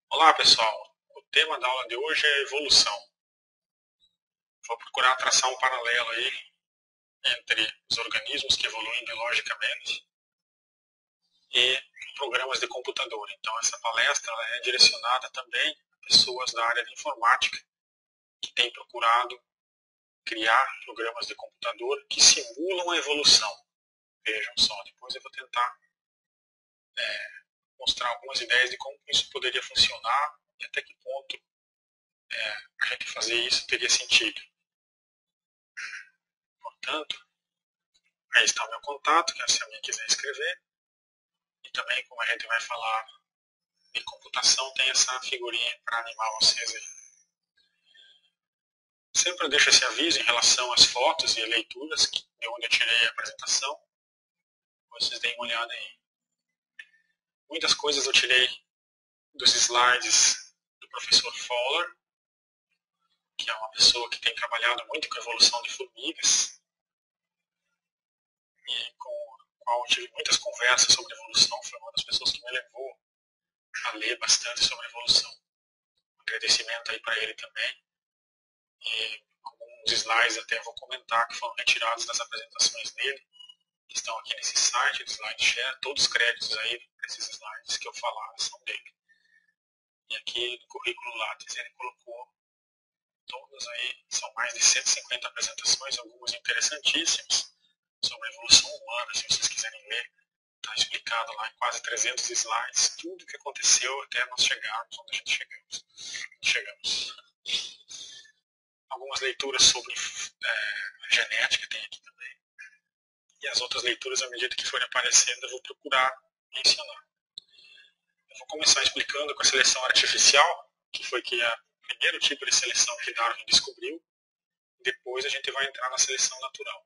Olá pessoal, o tema da aula de hoje é evolução. Vou procurar traçar um paralelo aí entre os organismos que evoluem biologicamente e programas de computador. Então essa palestra é direcionada também a pessoas da área de informática que têm procurado criar programas de computador que simulam a evolução. Vejam só, depois eu vou tentar mostrar algumas ideias de como isso poderia funcionar e até que ponto a gente fazer isso teria sentido. Portanto, aí está o meu contato, que se alguém quiser escrever. E também, como a gente vai falar de computação, tem essa figurinha para animar vocês aí. Sempre eu deixo esse aviso em relação às fotos e leituras de onde eu tirei a apresentação. Vocês deem uma olhada aí. Muitas coisas eu tirei dos slides do professor Fowler, que é uma pessoa que tem trabalhado muito com a evolução de formigas e com a qual eu tive muitas conversas sobre evolução. Foi uma das pessoas que me levou a ler bastante sobre evolução. Um agradecimento aí para ele também. E alguns slides até vou comentar que foram retirados das apresentações dele, que estão aqui nesse site, do SlideShare. Todos os créditos aí desses slides que eu falar são dele. E aqui no currículo Lattes ele colocou todas aí, são mais de 150 apresentações, algumas interessantíssimas, sobre a evolução humana. Se vocês quiserem ler, está explicado lá em quase 300 slides, tudo o que aconteceu até nós chegarmos onde a gente chegamos. Algumas leituras sobre genética tem aqui também. E as outras leituras, à medida que forem aparecendo, eu vou procurar mencionar. Eu vou começar explicando com a seleção artificial, que foi o primeiro tipo de seleção que Darwin descobriu. Depois a gente vai entrar na seleção natural.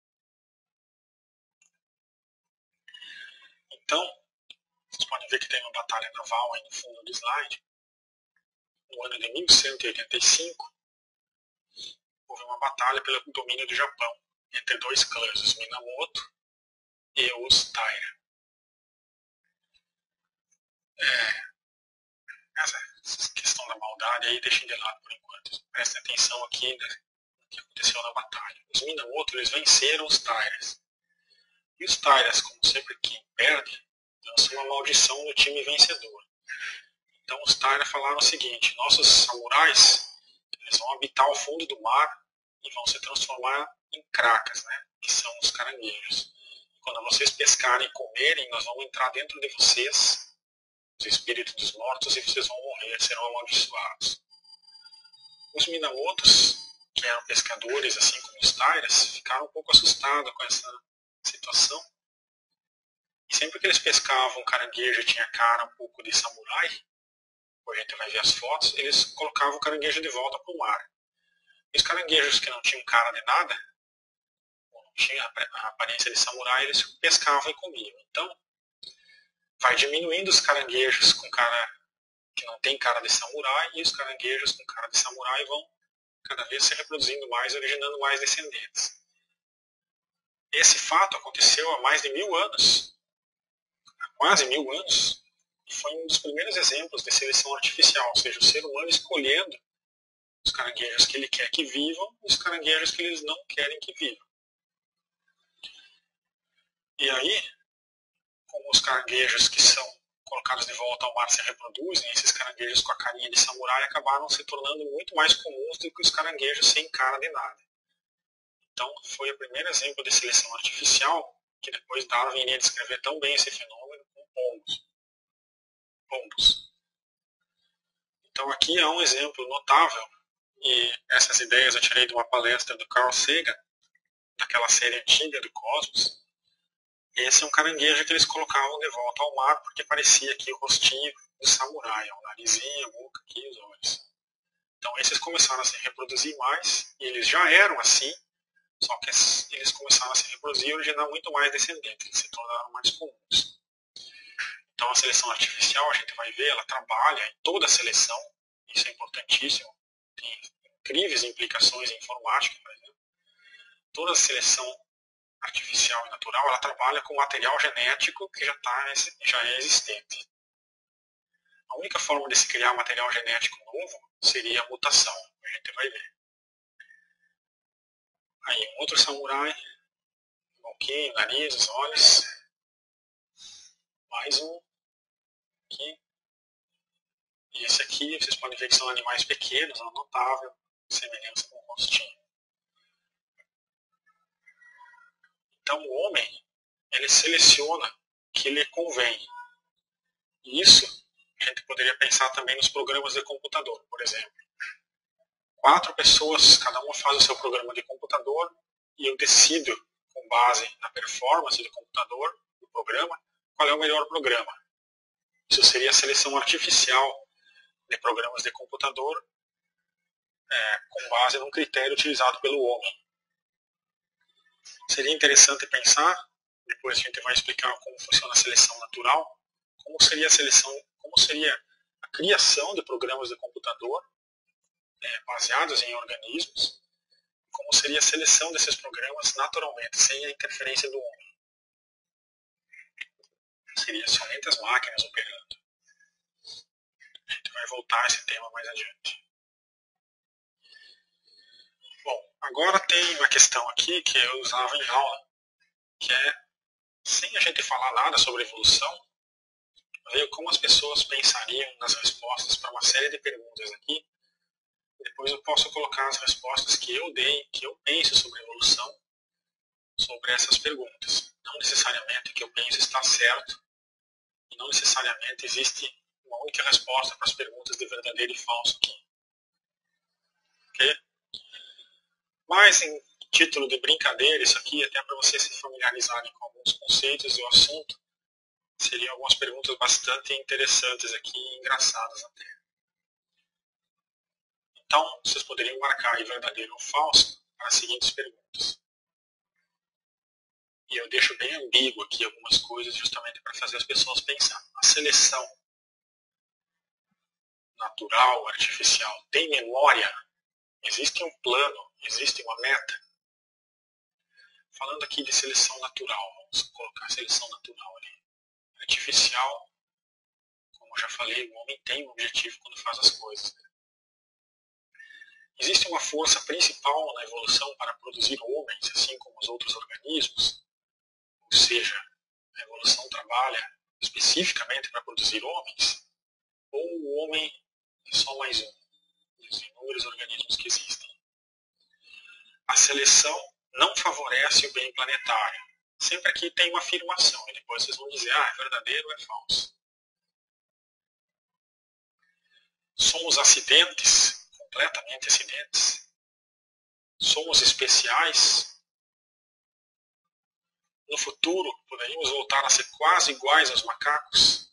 Então, vocês podem ver que tem uma batalha naval aí no fundo do slide. No ano de 1185, houve uma batalha pelo domínio do Japão entre dois clãs, os Minamoto e os Taira. Essa questão da maldade aí deixem de lado por enquanto. Prestem atenção aqui no que aconteceu na batalha. Os Minamoto eles venceram os Tairas. E os Tairas, como sempre quem perde, lançam uma maldição no time vencedor. Então os Tairas falaram o seguinte: nossos samurais eles vão habitar o fundo do mar e vão se transformar em cracas, né? Que são os caranguejos. Quando vocês pescarem e comerem, nós vamos entrar dentro de vocês, os espíritos dos mortos, e vocês vão morrer, serão amaldiçoados. Os Minamotos, que eram pescadores, assim como os Tairas, ficaram um pouco assustados com essa situação. E sempre que eles pescavam, o caranguejo tinha cara um pouco de samurai, a gente vai ver as fotos, eles colocavam o caranguejo de volta para o mar. E os caranguejos que não tinham cara de nada, ou não tinham a aparência de samurai, eles pescavam e comiam. Então, vai diminuindo os caranguejos com cara que não tem cara de samurai, e os caranguejos com cara de samurai vão cada vez se reproduzindo mais, originando mais descendentes. Esse fato aconteceu há mais de 1000 anos, há quase 1000 anos, e foi um dos primeiros exemplos de seleção artificial, ou seja, o ser humano escolhendo os caranguejos que ele quer que vivam e os caranguejos que eles não querem que vivam. E aí, como os caranguejos que são colocados de volta ao mar se reproduzem, esses caranguejos com a carinha de samurai acabaram se tornando muito mais comuns do que os caranguejos sem cara de nada. Então, foi o primeiro exemplo de seleção artificial que depois Darwin iria descrever tão bem esse fenômeno com pombos. Então, aqui há um exemplo notável, e essas ideias eu tirei de uma palestra do Carl Sagan, daquela série antiga do Cosmos. Esse é um caranguejo que eles colocavam de volta ao mar porque parecia aqui o rostinho do samurai, o narizinho, a boca aqui e os olhos. Então esses começaram a se reproduzir mais, e eles já eram assim, só que eles começaram a se reproduzir e originar muito mais descendentes, eles se tornaram mais comuns. Então a seleção artificial, a gente vai ver, ela trabalha em toda a seleção, isso é importantíssimo, tem incríveis implicações em informática, por exemplo. Toda a seleção artificial e natural, ela trabalha com material genético que já é existente. A única forma de se criar material genético novo seria a mutação. A gente vai ver. Aí, um outro samurai. Boquinha, nariz, os olhos. Mais um. Aqui. E esse aqui, vocês podem ver que são animais pequenos, é notável semelhança com o rostinho. Então o homem, ele seleciona o que lhe convém. E isso a gente poderia pensar também nos programas de computador, por exemplo. 4 pessoas, cada uma faz o seu programa de computador e eu decido, com base na performance do computador, do programa, qual é o melhor programa. Isso seria a seleção artificial de programas de computador com base num critério utilizado pelo homem. Seria interessante pensar, depois a gente vai explicar como funciona a seleção natural, como seria a seleção, como seria a criação de programas de computador baseados em organismos, como seria a seleção desses programas naturalmente, sem a interferência do homem. Seria somente as máquinas operando. A gente vai voltar a esse tema mais adiante. Bom, agora tem uma questão aqui que eu usava em aula, que é, sem a gente falar nada sobre evolução, ver como as pessoas pensariam nas respostas para uma série de perguntas aqui. Depois eu posso colocar as respostas que eu dei, que eu penso sobre evolução, sobre essas perguntas. Não necessariamente o que eu penso está certo, e não necessariamente existe uma única resposta para as perguntas de verdadeiro e falso aqui. Ok? Mas em título de brincadeira, isso aqui, até para vocês se familiarizarem com alguns conceitos e o assunto, seriam algumas perguntas bastante interessantes aqui e engraçadas até. Então, vocês poderiam marcar aí verdadeiro ou falso para as seguintes perguntas. E eu deixo bem ambíguo aqui algumas coisas justamente para fazer as pessoas pensar. A seleção natural, artificial, tem memória? Existe um plano? Existe uma meta? Falando aqui de seleção natural, vamos colocar seleção natural ali. Artificial, como eu já falei, o homem tem um objetivo quando faz as coisas. Existe uma força principal na evolução para produzir homens, assim como os outros organismos? Ou seja, a evolução trabalha especificamente para produzir homens? Ou o homem é só mais um dos inúmeros organismos que existem? A seleção não favorece o bem planetário. Sempre aqui tem uma afirmação, e depois vocês vão dizer, é verdadeiro ou é falso. Somos acidentes, completamente acidentes? Somos especiais? No futuro, poderíamos voltar a ser quase iguais aos macacos?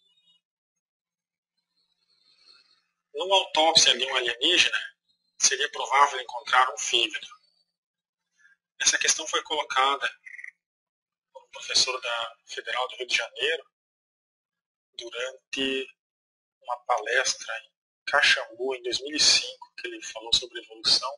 Numa autópsia de um alienígena, seria provável encontrar um fígado. Essa questão foi colocada por um professor da Federal do Rio de Janeiro durante uma palestra em Caxambu, em 2005, que ele falou sobre evolução.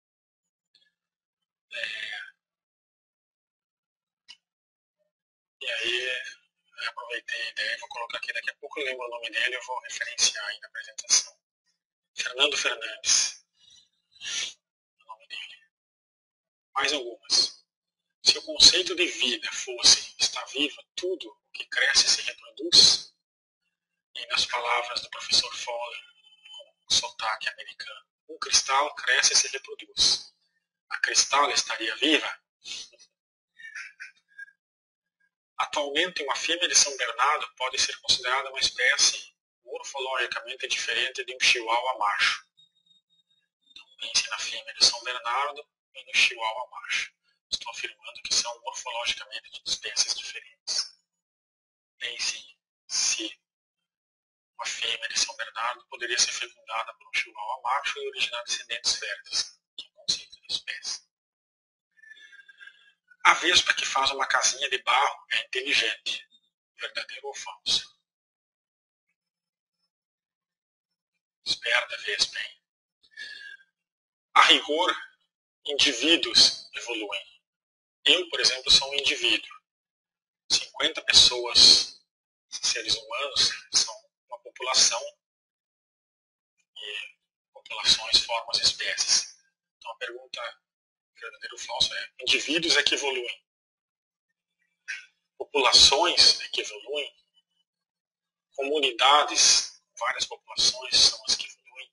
E aí, eu aproveitei a ideia e vou colocar aqui, daqui a pouco eu lembro o nome dele, eu vou referenciar aí na apresentação. Fernando Fernandes, o nome dele. Mais algumas. Se o conceito de vida fosse estar vivo, tudo o que cresce se reproduz, e nas palavras do professor Fowler, com sotaque americano, um cristal cresce e se reproduz. A cristal estaria viva? Atualmente, uma fêmea de São Bernardo pode ser considerada uma espécie morfologicamente diferente de um chihuahua macho. Então, pense na fêmea de São Bernardo e no chihuahua macho. Estou afirmando que são morfologicamente espécies diferentes. Pense se uma fêmea de São Bernardo poderia ser fecundada por um chihuahua macho e originar descendentes férteis. Que é o conceito de espécie. A vespa que faz uma casinha de barro é inteligente. Verdadeiro ou falso? Esperta vespa, hein? A rigor, indivíduos evoluem. Eu, por exemplo, sou um indivíduo. 50 pessoas, seres humanos, são uma população, e populações formam as espécies. Então a pergunta verdadeiro ou falso é: indivíduos é que evoluem? Populações é que evoluem? Comunidades, várias populações são as que evoluem?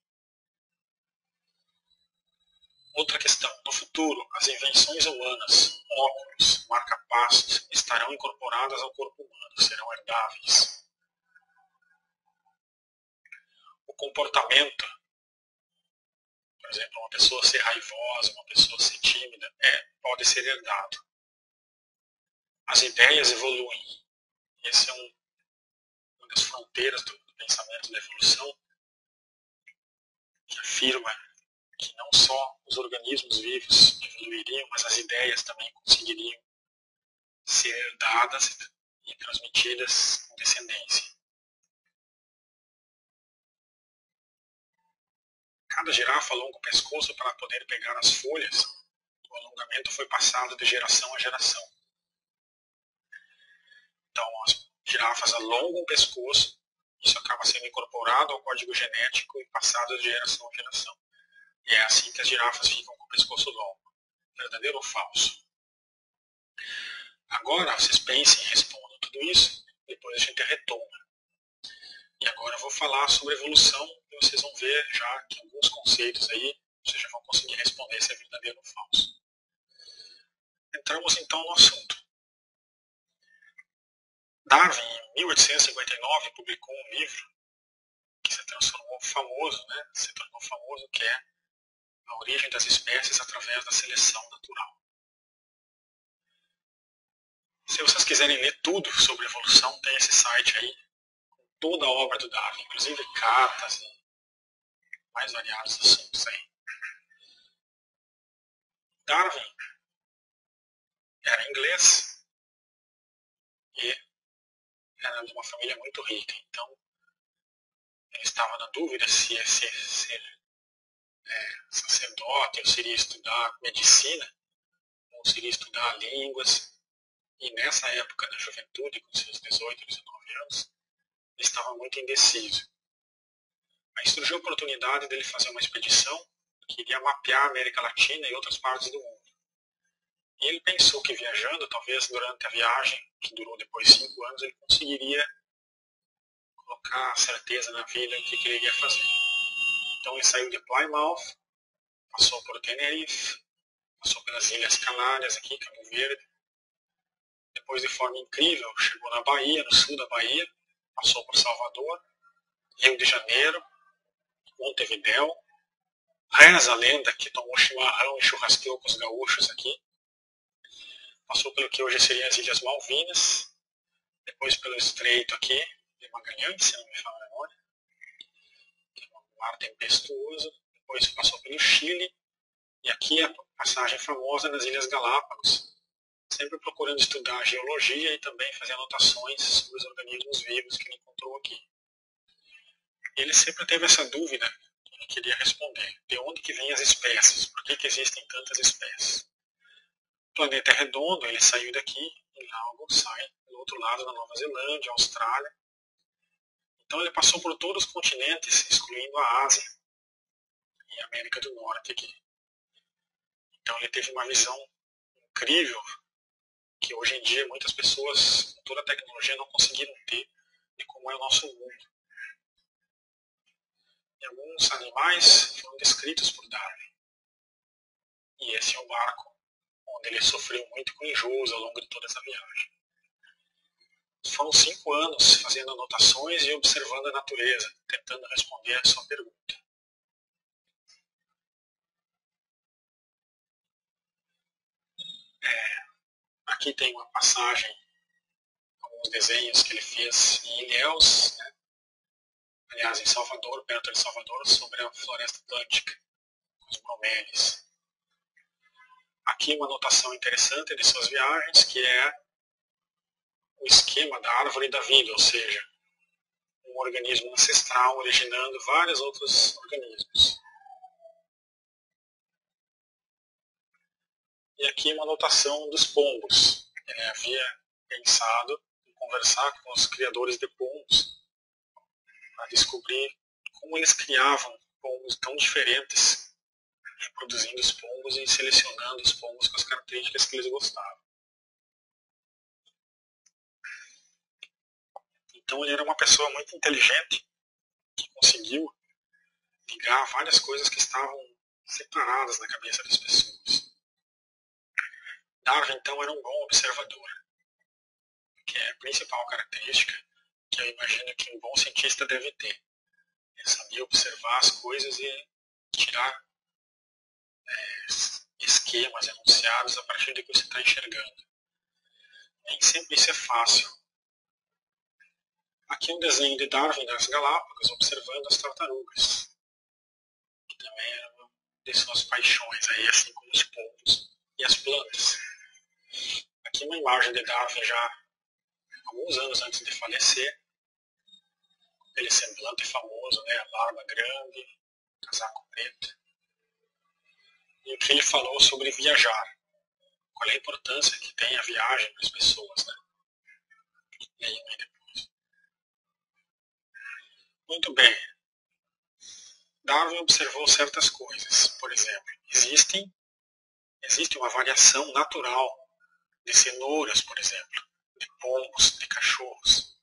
Outra questão: no futuro, as invenções humanas, óculos, marca-passos, estarão incorporadas ao corpo humano, serão herdáveis. O comportamento, por exemplo, uma pessoa ser raivosa, uma pessoa ser tímida, pode ser herdado. As ideias evoluem. Essa é uma das fronteiras do pensamento da evolução, que afirma que não só os organismos vivos evoluiriam, mas as ideias também conseguiriam ser herdadas e transmitidas com descendência. Cada girafa alonga o pescoço para poder pegar as folhas. O alongamento foi passado de geração a geração. Então, as girafas alongam o pescoço, isso acaba sendo incorporado ao código genético e passado de geração a geração. E é assim que as girafas ficam com o pescoço longo. Verdadeiro ou falso? Agora vocês pensem e respondam tudo isso, depois a gente retoma. E agora eu vou falar sobre evolução e vocês vão ver já que alguns conceitos aí vocês já vão conseguir responder se é verdadeiro ou falso. Entramos então no assunto. Darwin, em 1859, publicou um livro que se transformou famoso, se tornou famoso, que é A Origem das Espécies através da Seleção Natural. Se vocês quiserem ler tudo sobre evolução, tem esse site aí, com toda a obra do Darwin, inclusive cartas e mais variados assuntos aí. Darwin era inglês e era de uma família muito rica, então ele estava na dúvida se ia ser sacerdote, ou seria estudar medicina, ou seria estudar línguas. E nessa época da juventude, com seus 18, 19 anos, ele estava muito indeciso. Aí surgiu a oportunidade dele fazer uma expedição que iria mapear a América Latina e outras partes do mundo. E ele pensou que viajando, talvez durante a viagem, que durou depois 5 anos, ele conseguiria colocar certeza na vida do que ele iria fazer. Então ele saiu de Plymouth, passou por Tenerife, passou pelas Ilhas Canárias aqui, Cabo Verde. Depois, de forma incrível, chegou na Bahia, no sul da Bahia, passou por Salvador, Rio de Janeiro, Montevidéu. Reza a lenda que tomou chimarrão e churrasqueou com os gaúchos aqui. Passou pelo que hoje seriam as Ilhas Malvinas, depois pelo estreito aqui de Magalhães, se não me falha a memória, que é um mar tempestuoso. Depois passou pelo Chile, e aqui a passagem famosa nas Ilhas Galápagos, sempre procurando estudar a geologia e também fazer anotações sobre os organismos vivos que ele encontrou aqui. Ele sempre teve essa dúvida que ele queria responder: de onde que vêm as espécies? Por que existem tantas espécies? O planeta é redondo, ele saiu daqui e logo sai do outro lado, da Nova Zelândia, Austrália. Então ele passou por todos os continentes, excluindo a Ásia e a América do Norte aqui. Então ele teve uma visão incrível que hoje em dia muitas pessoas com toda a tecnologia não conseguiram ter de como é o nosso mundo. E alguns animais foram descritos por Darwin. E esse é o barco onde ele sofreu muito com enjoos ao longo de toda essa viagem. Foram 5 anos fazendo anotações e observando a natureza, tentando responder a sua pergunta. Aqui tem uma passagem, alguns desenhos que ele fez em Ilhéus, aliás, em Salvador, perto de Salvador, sobre a floresta atlântica, com os bromélias. Aqui uma anotação interessante de suas viagens, que é o esquema da árvore da vida, ou seja, um organismo ancestral originando vários outros organismos. E aqui uma anotação dos pombos. Ele havia pensado em conversar com os criadores de pombos para descobrir como eles criavam pombos tão diferentes, reproduzindo os pombos e selecionando os pombos com as características que eles gostavam. Então ele era uma pessoa muito inteligente, que conseguiu ligar várias coisas que estavam separadas na cabeça das pessoas. Darwin, então, era um bom observador, que é a principal característica que eu imagino que um bom cientista deve ter. Ele sabia observar as coisas e tirar esquemas enunciados a partir do que você está enxergando. Nem sempre isso é fácil. Aqui um desenho de Darwin nas Galápagos, observando as tartarugas, que também era uma de suas paixões, aí, assim como os pombos e as plantas. Aqui uma imagem de Darwin já alguns anos antes de falecer, aquele semblante famoso, né, a barba grande, casaco preto. E o que ele falou sobre viajar, qual é a importância que tem a viagem para as pessoas, né? E aí depois. Muito bem. Darwin observou certas coisas. Por exemplo, existe uma variação natural de cenouras, por exemplo, de pombos, de cachorros.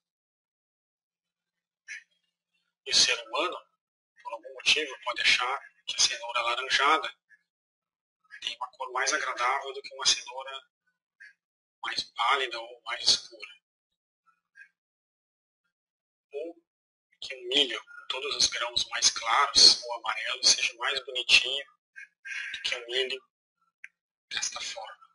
E o ser humano, por algum motivo, pode achar que a cenoura alaranjada tem uma cor mais agradável do que uma cenoura mais pálida ou mais escura. Ou que um milho com todos os grãos mais claros ou amarelos seja mais bonitinho do que um milho desta forma.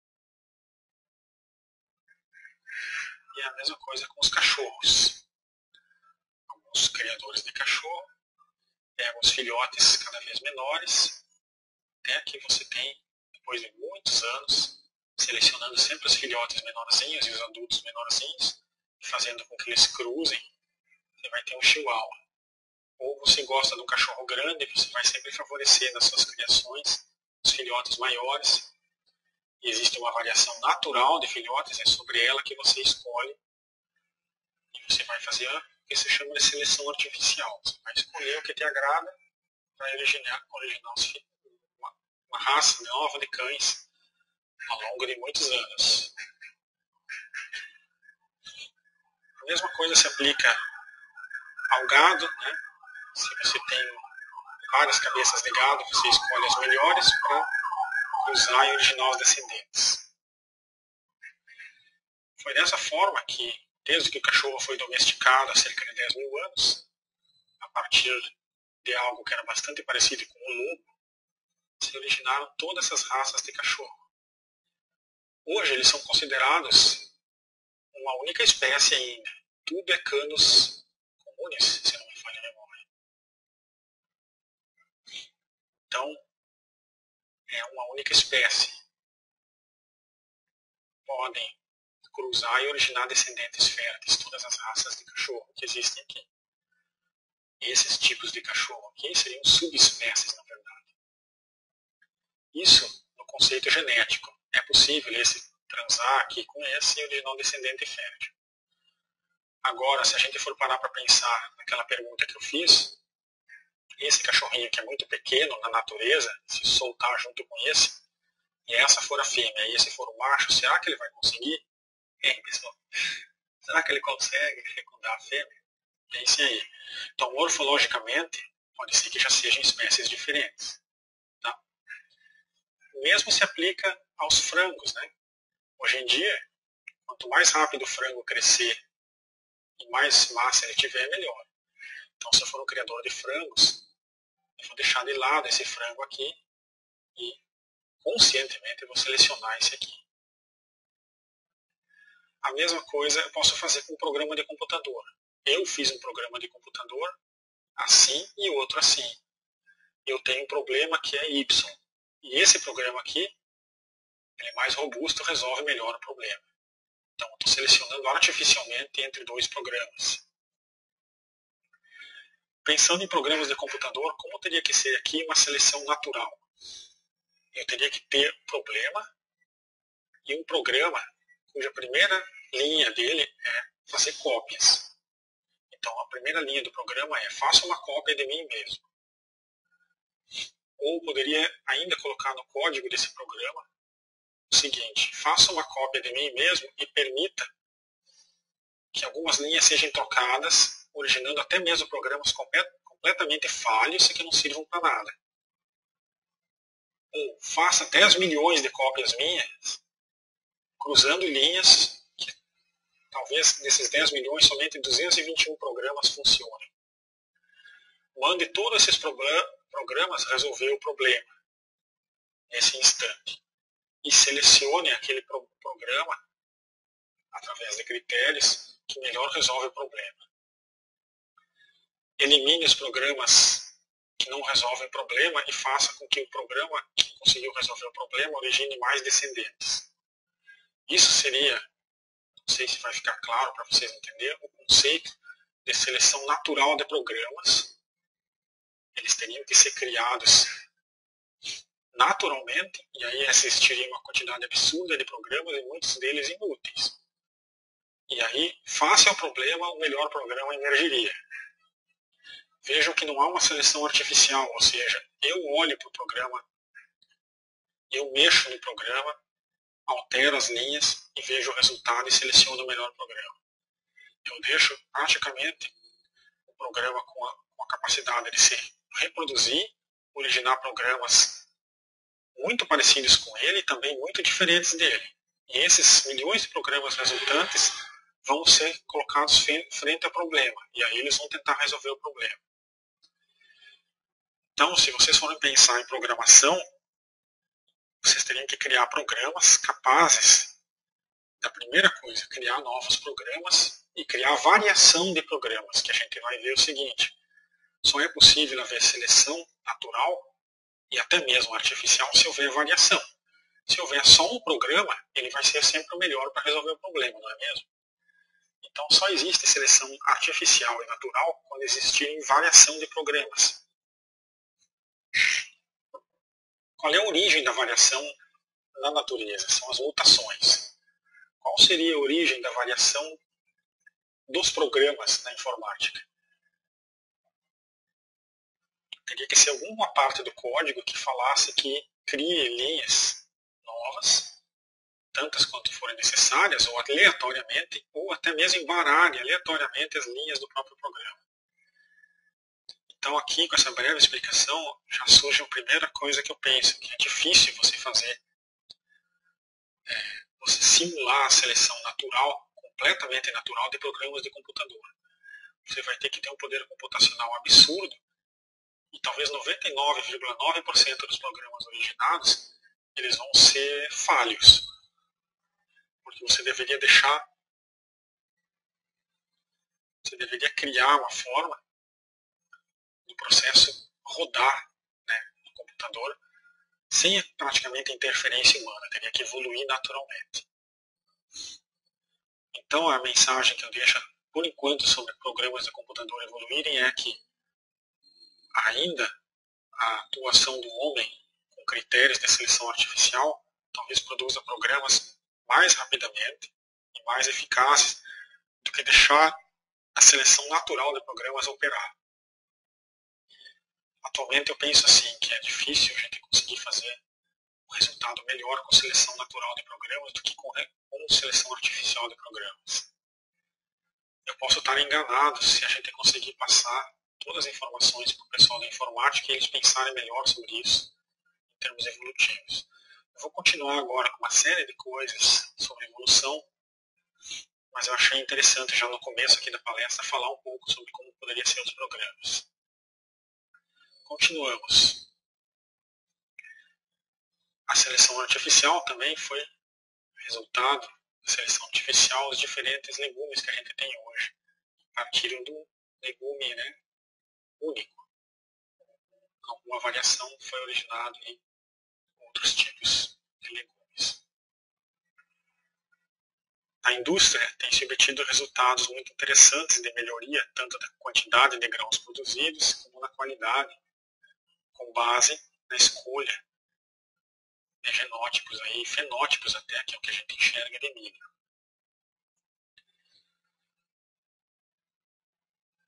E é a mesma coisa com os cachorros. Alguns criadores de cachorro pegam os filhotes cada vez menores, até que você tem, depois de muitos anos, selecionando sempre os filhotes menorzinhos e os adultos menorzinhos, fazendo com que eles cruzem, você vai ter um chihuahua. Ou você gosta de um cachorro grande, você vai sempre favorecer nas suas criações os filhotes maiores. E existe uma variação natural de filhotes, é sobre ela que você escolhe. E você vai fazer o que se chama de seleção artificial. Você vai escolher o que te agrada para originar uma raça nova de cães ao longo de muitos anos. A mesma coisa se aplica ao gado, né? Se você tem várias cabeças de gado, você escolhe as melhores para cruzar e originar os descendentes. Foi dessa forma que, desde que o cachorro foi domesticado há cerca de 10 mil anos, a partir de algo que era bastante parecido com o lobo, se originaram todas essas raças de cachorro. Hoje eles são considerados uma única espécie ainda. Tudo é canis comunis, se não me falha a memória. Então, é uma única espécie. Podem cruzar e originar descendentes férteis, todas as raças de cachorro que existem aqui. Esses tipos de cachorro aqui seriam subespécies, na verdade. Isso no conceito genético. É possível esse transar aqui com esse e originar um descendente fértil. Agora, se a gente for parar para pensar naquela pergunta que eu fiz, esse cachorrinho que é muito pequeno na natureza, se soltar junto com esse, e essa for a fêmea e esse for o macho, será que ele vai conseguir? Hein, pessoal? Será que ele consegue fecundar a fêmea? É isso aí. Então, morfologicamente, pode ser que já sejam espécies diferentes. Tá? O mesmo se aplica aos frangos, né? Hoje em dia, quanto mais rápido o frango crescer e mais massa ele tiver, melhor. Então, se eu for um criador de frangos, eu vou deixar de lado esse frango aqui e, conscientemente, eu vou selecionar esse aqui. A mesma coisa eu posso fazer com um programa de computador. Eu fiz um programa de computador assim e outro assim. Eu tenho um problema que é Y. E esse programa aqui, ele é mais robusto, resolve melhor o problema. Então, eu estou selecionando artificialmente entre dois programas. Pensando em programas de computador, como teria que ser aqui uma seleção natural? Eu teria que ter um problema e um programa cuja primeira linha dele é fazer cópias. Então, a primeira linha do programa é: faça uma cópia de mim mesmo. Ou poderia ainda colocar no código desse programa o seguinte: faça uma cópia de mim mesmo e permita que algumas linhas sejam trocadas, originando até mesmo programas completamente falhos e que não sirvam para nada. Ou faça 10 milhões de cópias minhas, cruzando linhas que talvez desses 10 milhões somente 221 programas funcionem. Mande todos esses programas resolver o problema nesse instante. E selecione aquele programa através de critérios que melhor resolve o problema. Elimine os programas que não resolvem o problema e faça com que o programa que conseguiu resolver o problema origine mais descendentes. Isso seria, não sei se vai ficar claro para vocês entenderem, o conceito de seleção natural de programas. Eles teriam que ser criados naturalmente, e aí existiria uma quantidade absurda de programas e muitos deles inúteis. E aí, face ao problema, o melhor programa emergiria. Vejam que não há uma seleção artificial, ou seja, eu olho para o programa, eu mexo no programa, altero as linhas e vejo o resultado e seleciono o melhor programa. Eu deixo praticamente o programa com a capacidade de se reproduzir, originar programas muito parecidos com ele e também muito diferentes dele. E esses milhões de programas resultantes vão ser colocados frente ao problema, e aí eles vão tentar resolver o problema. Então, se vocês forem pensar em programação, vocês teriam que criar programas capazes da primeira coisa, criar novos programas e criar variação de programas, que a gente vai ver o seguinte: só é possível haver seleção natural e até mesmo artificial se houver variação. Se houver só um programa, ele vai ser sempre o melhor para resolver o problema, não é mesmo? Então só existe seleção artificial e natural quando existirem variação de programas. Qual é a origem da variação na natureza? São as mutações. Qual seria a origem da variação dos programas na informática? Teria que ser alguma parte do código que falasse que crie linhas novas, tantas quanto forem necessárias, ou aleatoriamente, ou até mesmo embaralhe aleatoriamente as linhas do próprio programa. Então aqui, com essa breve explicação, já surge a primeira coisa que eu penso, que é difícil você fazer, você simular a seleção natural, completamente natural, de programas de computador. Você vai ter que ter um poder computacional absurdo, e talvez 99,9% dos programas originados, eles vão ser falhos. Porque você deveria criar uma forma do processo rodar, né, no computador sem praticamente interferência humana, teria que evoluir naturalmente. Então a mensagem que eu deixo por enquanto sobre programas de computador evoluírem é que ainda a atuação do homem com critérios de seleção artificial talvez produza programas mais rapidamente e mais eficazes do que deixar a seleção natural de programas operar. Atualmente eu penso assim, que é difícil a gente conseguir fazer um resultado melhor com seleção natural de programas do que com seleção artificial de programas. Eu posso estar enganado se a gente conseguir passar todas as informações para o pessoal da informática e eles pensarem melhor sobre isso em termos evolutivos. Eu vou continuar agora com uma série de coisas sobre evolução, mas eu achei interessante já no começo aqui da palestra falar um pouco sobre como poderiam ser os programas. Continuamos. A seleção artificial também foi resultado da seleção artificial dos diferentes legumes que a gente tem hoje. Partiram do legume, né, único. Alguma variação foi originada em outros tipos de legumes. A indústria tem se obtido resultados muito interessantes de melhoria, tanto da quantidade de grãos produzidos, como na qualidade, com base na escolha de genótipos, aí, fenótipos até, que é o que a gente enxerga de milho.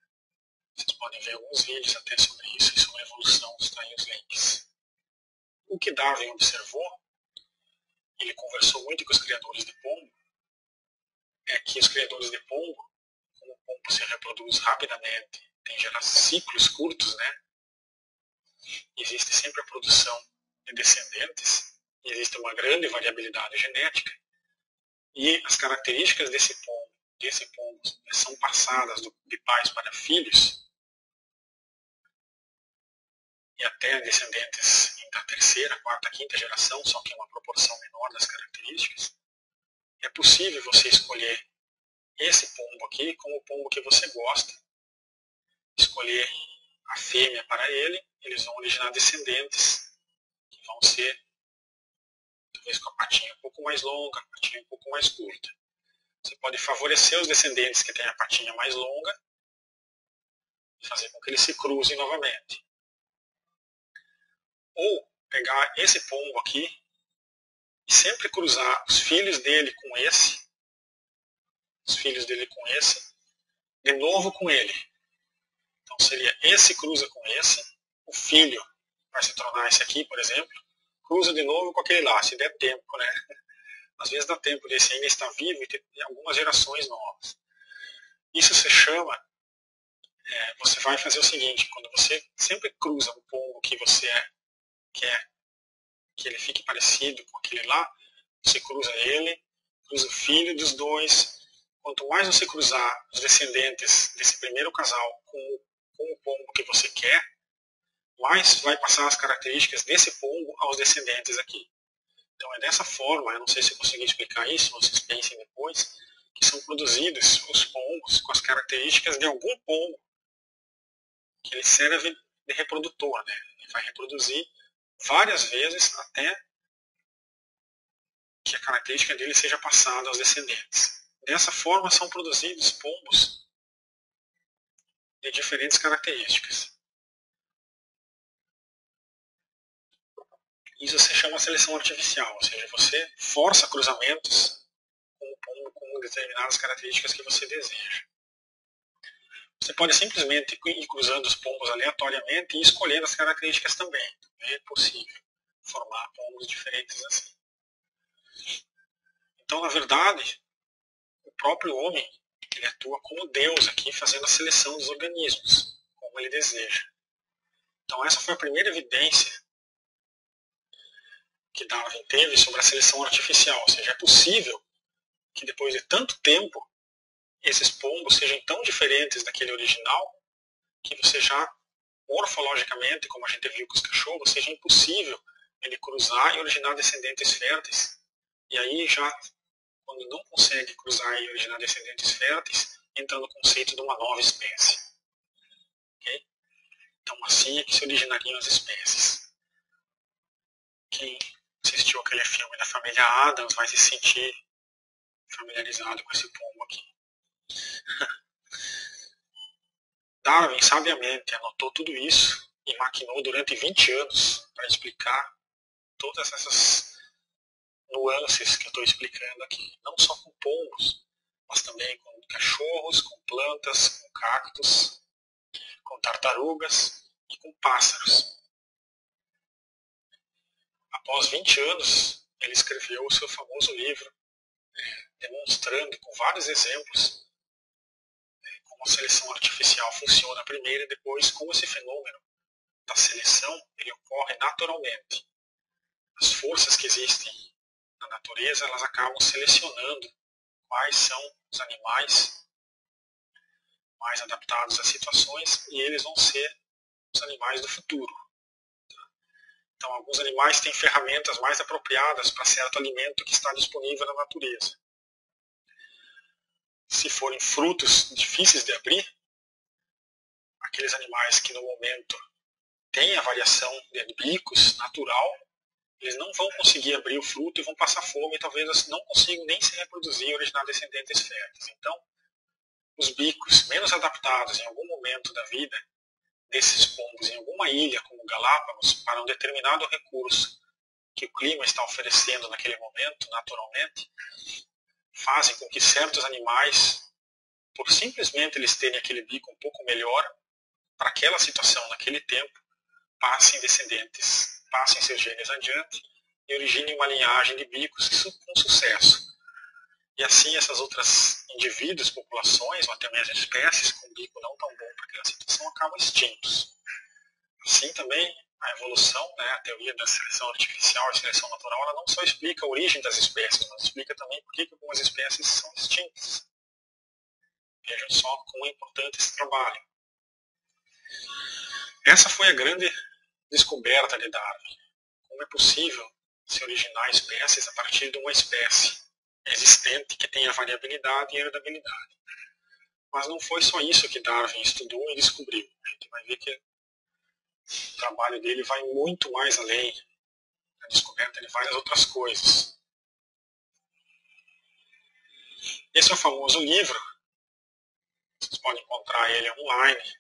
podem ver alguns vídeos até sobre isso e sobre a evolução, está aí os links. O que Darwin observou, ele conversou muito com os criadores de pombo, é que os criadores de pombo, como o pombo se reproduz rapidamente, tem ciclos curtos, né? Existe sempre a produção de descendentes, existe uma grande variabilidade genética, e as características desse pombo são passadas de pais para filhos, e até descendentes da terceira, quarta, quinta geração, só que em uma proporção menor das características. É possível você escolher esse pombo aqui como o pombo que você gosta, escolher a fêmea para ele, eles vão originar descendentes que vão ser talvez com a patinha um pouco mais longa, a patinha um pouco mais curta. Você pode favorecer os descendentes que têm a patinha mais longa e fazer com que eles se cruzem novamente. Ou pegar esse pombo aqui e sempre cruzar os filhos dele com esse, de novo com ele. Então seria esse cruza com esse, o filho vai se tornar esse aqui, por exemplo, cruza de novo com aquele lá, se der tempo, né? Às vezes dá tempo desse ainda estar vivo e ter algumas gerações novas. Isso se chama, você vai fazer o seguinte, quando você sempre cruza um pombo que você quer que ele fique parecido com aquele lá, você cruza ele, cruza o filho dos dois. Quanto mais você cruzar os descendentes desse primeiro casal com o pombo que você quer, mais vai passar as características desse pombo aos descendentes aqui. Então é dessa forma, eu não sei se eu consegui explicar isso, vocês pensem depois, que são produzidos os pombos com as características de algum pombo que ele serve de reprodutor, né? Ele vai reproduzir várias vezes até que a característica dele seja passada aos descendentes. Dessa forma são produzidos pombos de diferentes características. Isso se chama seleção artificial, ou seja, você força cruzamentos com o pombo com determinadas características que você deseja. Você pode simplesmente ir cruzando os pombos aleatoriamente e escolhendo as características também. É possível formar pombos diferentes assim. Então, na verdade, o próprio homem ele atua como Deus aqui, fazendo a seleção dos organismos, como ele deseja. Então, essa foi a primeira evidência que Darwin teve sobre a seleção artificial. Ou seja, é possível que depois de tanto tempo esses pombos sejam tão diferentes daquele original que você já, morfologicamente, como a gente viu com os cachorros, seja impossível ele cruzar e originar descendentes férteis. E aí já, quando não consegue cruzar e originar descendentes férteis, entra no conceito de uma nova espécie. Okay? Então assim é que se originariam as espécies. Quem assistiu aquele filme da família Addams vai se sentir familiarizado com esse pombo aqui. Darwin sabiamente anotou tudo isso e maquinou durante 20 anos para explicar todas essas nuances que eu estou explicando aqui. Não só com pombos, mas também com cachorros, com plantas, com cactos, com tartarugas e com pássaros. Após 20 anos, ele escreveu o seu famoso livro, demonstrando com vários exemplos como a seleção artificial funciona primeiro e depois como esse fenômeno da seleção ele ocorre naturalmente. As forças que existem na natureza elas acabam selecionando quais são os animais mais adaptados às situações e eles vão ser os animais do futuro. Então, alguns animais têm ferramentas mais apropriadas para certo alimento que está disponível na natureza. Se forem frutos difíceis de abrir, aqueles animais que no momento têm a variação de bicos natural, eles não vão conseguir abrir o fruto e vão passar fome e talvez não consigam nem se reproduzir e originar descendentes férteis. Então, os bicos menos adaptados em algum momento da vida desses pombos em alguma ilha como Galápagos para um determinado recurso que o clima está oferecendo naquele momento, naturalmente, fazem com que certos animais, por simplesmente eles terem aquele bico um pouco melhor, para aquela situação, naquele tempo, passem descendentes, passem seus genes adiante e originem uma linhagem de bicos com sucesso. E assim essas outras indivíduos, populações, ou até mesmo espécies com bico não tão bom para aquela situação acabam extintos. Assim também a evolução, né, a teoria da seleção artificial e seleção natural, ela não só explica a origem das espécies, mas explica também por que algumas espécies são extintas. Vejam só como é importante esse trabalho. Essa foi a grande descoberta de Darwin. Como é possível se originar espécies a partir de uma espécie existente que tenha variabilidade e heredabilidade. Mas não foi só isso que Darwin estudou e descobriu. A gente vai ver que o trabalho dele vai muito mais além da descoberta de várias outras coisas. Esse é o famoso livro. Vocês podem encontrar ele online.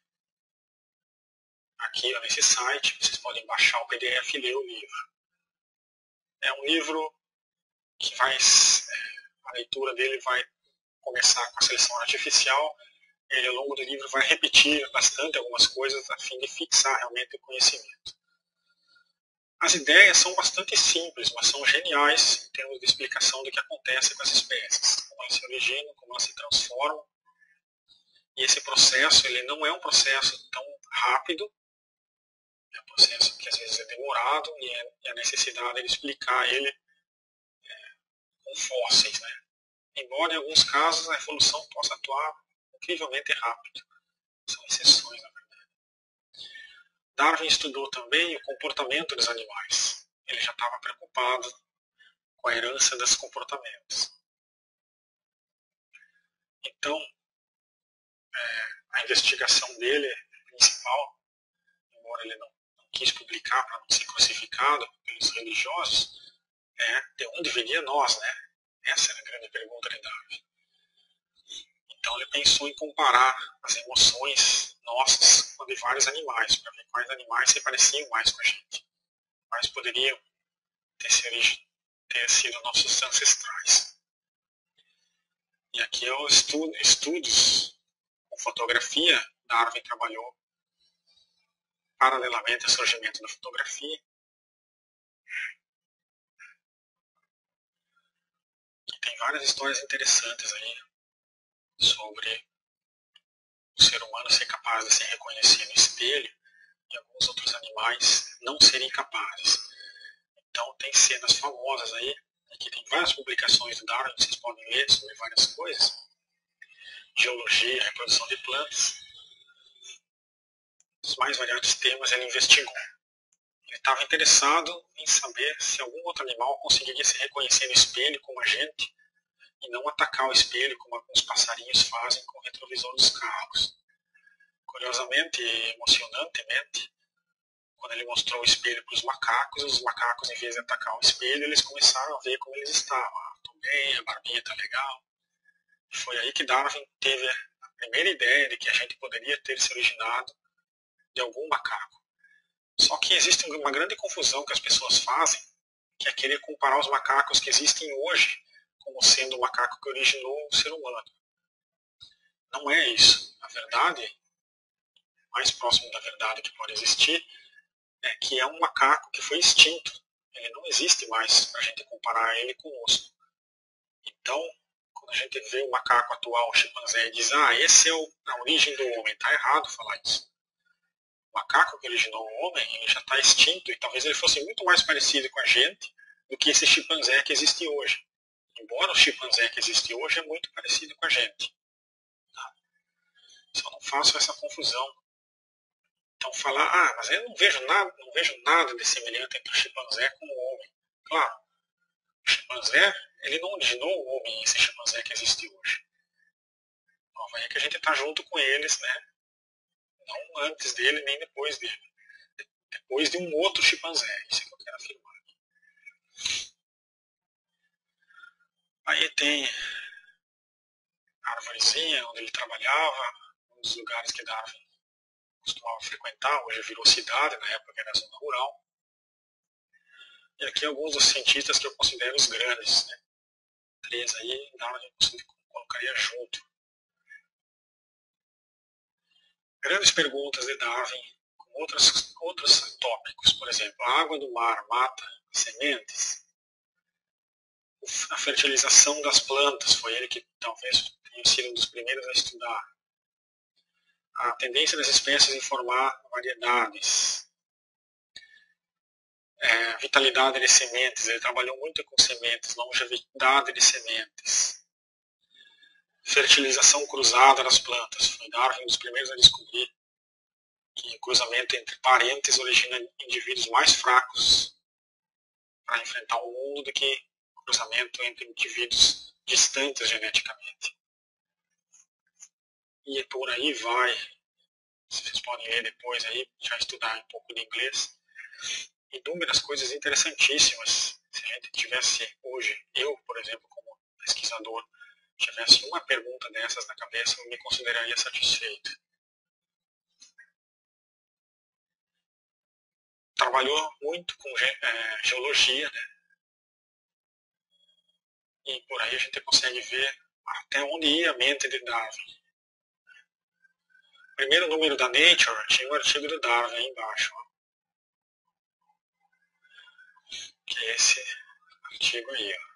Aqui nesse site, vocês podem baixar o PDF e ler o livro. É um livro que a leitura dele vai começar com a seleção artificial. Ele, ao longo do livro, vai repetir bastante algumas coisas a fim de fixar realmente o conhecimento. As ideias são bastante simples, mas são geniais em termos de explicação do que acontece com as espécies, como elas se originam, como elas se transformam. E esse processo ele não é um processo tão rápido, é um processo que às vezes é demorado e a necessidade de explicar ele com fósseis, né? Embora em alguns casos a evolução possa atuar incrivelmente rápido. São exceções, na verdade. Darwin estudou também o comportamento dos animais. Ele já estava preocupado com a herança dos comportamentos. Então, a investigação dele principal, embora ele não quis publicar para não ser crucificado pelos religiosos, é de onde viria nós, né? Essa era a grande pergunta de Darwin. Então ele pensou em comparar as emoções nossas com a de vários animais, para ver quais animais se pareciam mais com a gente, quais poderiam ter sido nossos ancestrais. E aqui é o estudos com fotografia. Darwin trabalhou paralelamente ao surgimento da fotografia. E tem várias histórias interessantes aí sobre o ser humano ser capaz de se reconhecer no espelho e alguns outros animais não serem capazes. Então tem cenas famosas aí, aqui tem várias publicações do Darwin, vocês podem ler sobre várias coisas, geologia, reprodução de plantas, os mais variados temas ele investigou. Ele estava interessado em saber se algum outro animal conseguiria se reconhecer no espelho como a gente e não atacar o espelho como alguns passarinhos fazem com o retrovisor dos carros. Curiosamente e emocionantemente, quando ele mostrou o espelho para os macacos, em vez de atacar o espelho, eles começaram a ver como eles estavam. Ah, estou bem, a barbinha está legal. E foi aí que Darwin teve a primeira ideia de que a gente poderia ter se originado de algum macaco. Só que existe uma grande confusão que as pessoas fazem, que é querer comparar os macacos que existem hoje como sendo o macaco que originou o ser humano. Não é isso. Na verdade, mais próximo da verdade que pode existir, é que é um macaco que foi extinto. Ele não existe mais para a gente comparar ele conosco. Então, quando a gente vê o macaco atual, o chimpanzé, e diz, esse é a origem do homem, está errado falar isso. O macaco que originou o homem, ele já está extinto e talvez ele fosse muito mais parecido com a gente do que esse chimpanzé que existe hoje. Embora o chimpanzé que existe hoje é muito parecido com a gente. Tá? Só não faço essa confusão. Então falar, mas eu não vejo nada de semelhante entre o chimpanzé com o homem. Claro, o chimpanzé, ele não originou o homem, esse chimpanzé que existe hoje. Prova aí que a gente está junto com eles, né? Não antes dele, nem depois dele. Depois de um outro chimpanzé, isso é que eu quero afirmar. Aí tem a árvorezinha onde ele trabalhava, um dos lugares que Darwin costumava frequentar, hoje virou cidade, na época era zona rural. E aqui alguns dos cientistas que eu considero os grandes, né? 3 aí, Darwin eu colocaria junto. Grandes perguntas de Darwin com outros tópicos, por exemplo, a água do mar mata sementes? A fertilização das plantas, foi ele que talvez tenha sido um dos primeiros a estudar. A tendência das espécies em formar variedades. Vitalidade de sementes, ele trabalhou muito com sementes, longevidade de sementes. Fertilização cruzada das plantas, foi Darwin um dos primeiros a descobrir que o cruzamento entre parentes origina indivíduos mais fracos para enfrentar o mundo do que o cruzamento entre indivíduos distantes geneticamente. E por aí vai. Vocês podem ler depois aí, já estudar um pouco de inglês. Inúmeras coisas interessantíssimas. Se a gente tivesse hoje, eu, por exemplo, como pesquisador, tivesse uma pergunta dessas na cabeça, eu me consideraria satisfeito. Trabalhou muito com geologia, né? E por aí a gente consegue ver até onde ia a mente de Darwin. O primeiro número da Nature tinha um artigo do Darwin aí embaixo, ó, que é esse artigo aí. Ó.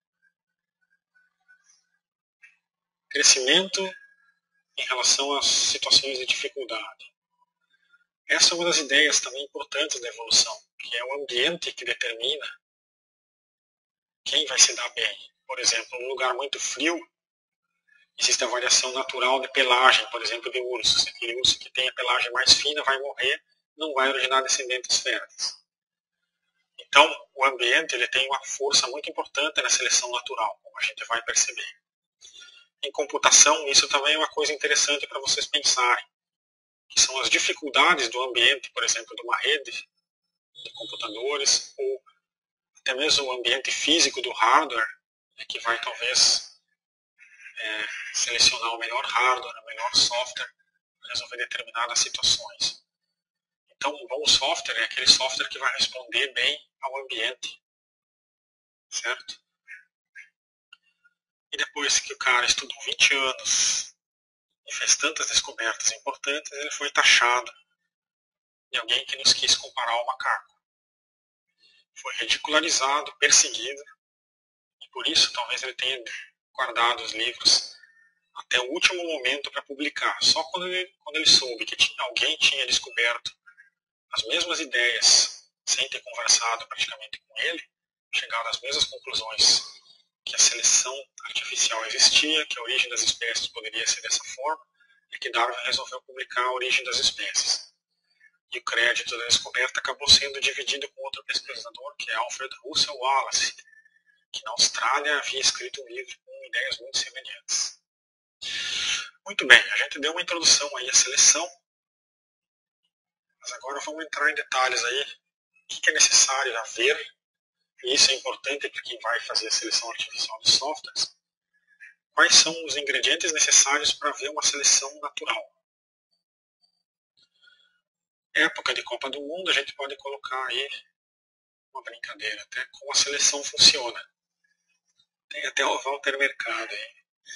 Crescimento em relação às situações de dificuldade. Essa é uma das ideias também importantes da evolução, que é o ambiente que determina quem vai se dar bem. Por exemplo, num lugar muito frio, existe a variação natural de pelagem, por exemplo, de ursos. Aquele urso que tem a pelagem mais fina vai morrer, não vai originar descendentes férteis. Então, o ambiente ele tem uma força muito importante na seleção natural, como a gente vai perceber. Em computação, isso também é uma coisa interessante para vocês pensarem, que são as dificuldades do ambiente, por exemplo, de uma rede de computadores, ou até mesmo o ambiente físico do hardware, que vai talvez selecionar o melhor hardware, o melhor software para resolver determinadas situações. Então, um bom software é aquele software que vai responder bem ao ambiente, certo? E depois que o cara estudou 20 anos e fez tantas descobertas importantes, ele foi taxado de alguém que nos quis comparar ao macaco. Foi ridicularizado, perseguido, e por isso talvez ele tenha guardado os livros até o último momento para publicar. Só quando ele soube que alguém tinha descoberto as mesmas ideias, sem ter conversado praticamente com ele, chegado às mesmas conclusões, que a seleção artificial existia, que a origem das espécies poderia ser dessa forma, e que Darwin resolveu publicar a origem das espécies. E o crédito da descoberta acabou sendo dividido com outro pesquisador, que é Alfred Russel Wallace, que na Austrália havia escrito um livro com ideias muito semelhantes. Muito bem, a gente deu uma introdução aí à seleção, mas agora vamos entrar em detalhes aí, o que é necessário haver, e isso é importante para quem vai fazer a seleção artificial de softwares. Quais são os ingredientes necessários para haver uma seleção natural? Época de Copa do Mundo, a gente pode colocar aí uma brincadeira, até como a seleção funciona. Tem até o Walter Mercado aí.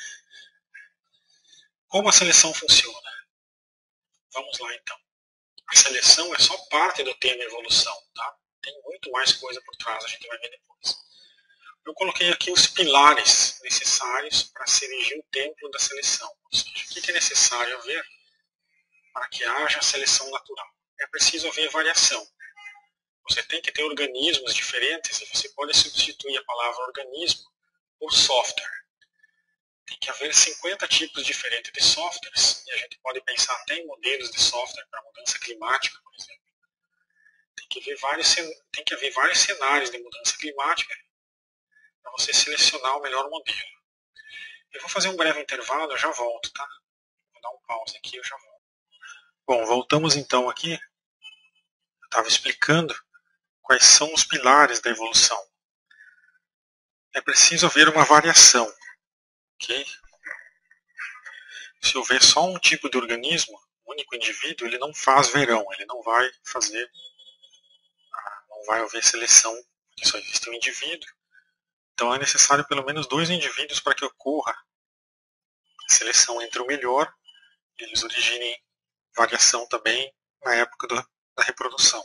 Como a seleção funciona? Vamos lá então. A seleção é só parte do tema evolução, tá? Tem muito mais coisa por trás, a gente vai ver depois. Eu coloquei aqui os pilares necessários para se erigir o templo da seleção. Ou seja, o que é necessário haver para que haja seleção natural? É preciso haver variação. Você tem que ter organismos diferentes e você pode substituir a palavra organismo por software. Tem que haver 50 tipos diferentes de softwares, e a gente pode pensar até em modelos de software para mudança climática, por exemplo. Tem que haver vários cenários de mudança climática para você selecionar o melhor modelo. Eu vou fazer um breve intervalo, eu já volto, tá? Vou dar um pause aqui, eu já volto. Bom, voltamos então aqui. Eu estava explicando quais são os pilares da evolução. É preciso haver uma variação, ok? Se houver só um tipo de organismo, um único indivíduo, ele não faz verão, ele não vai haver seleção, porque só existe um indivíduo. Então é necessário pelo menos 2 indivíduos para que ocorra a seleção entre o melhor e eles originem variação também na época da reprodução.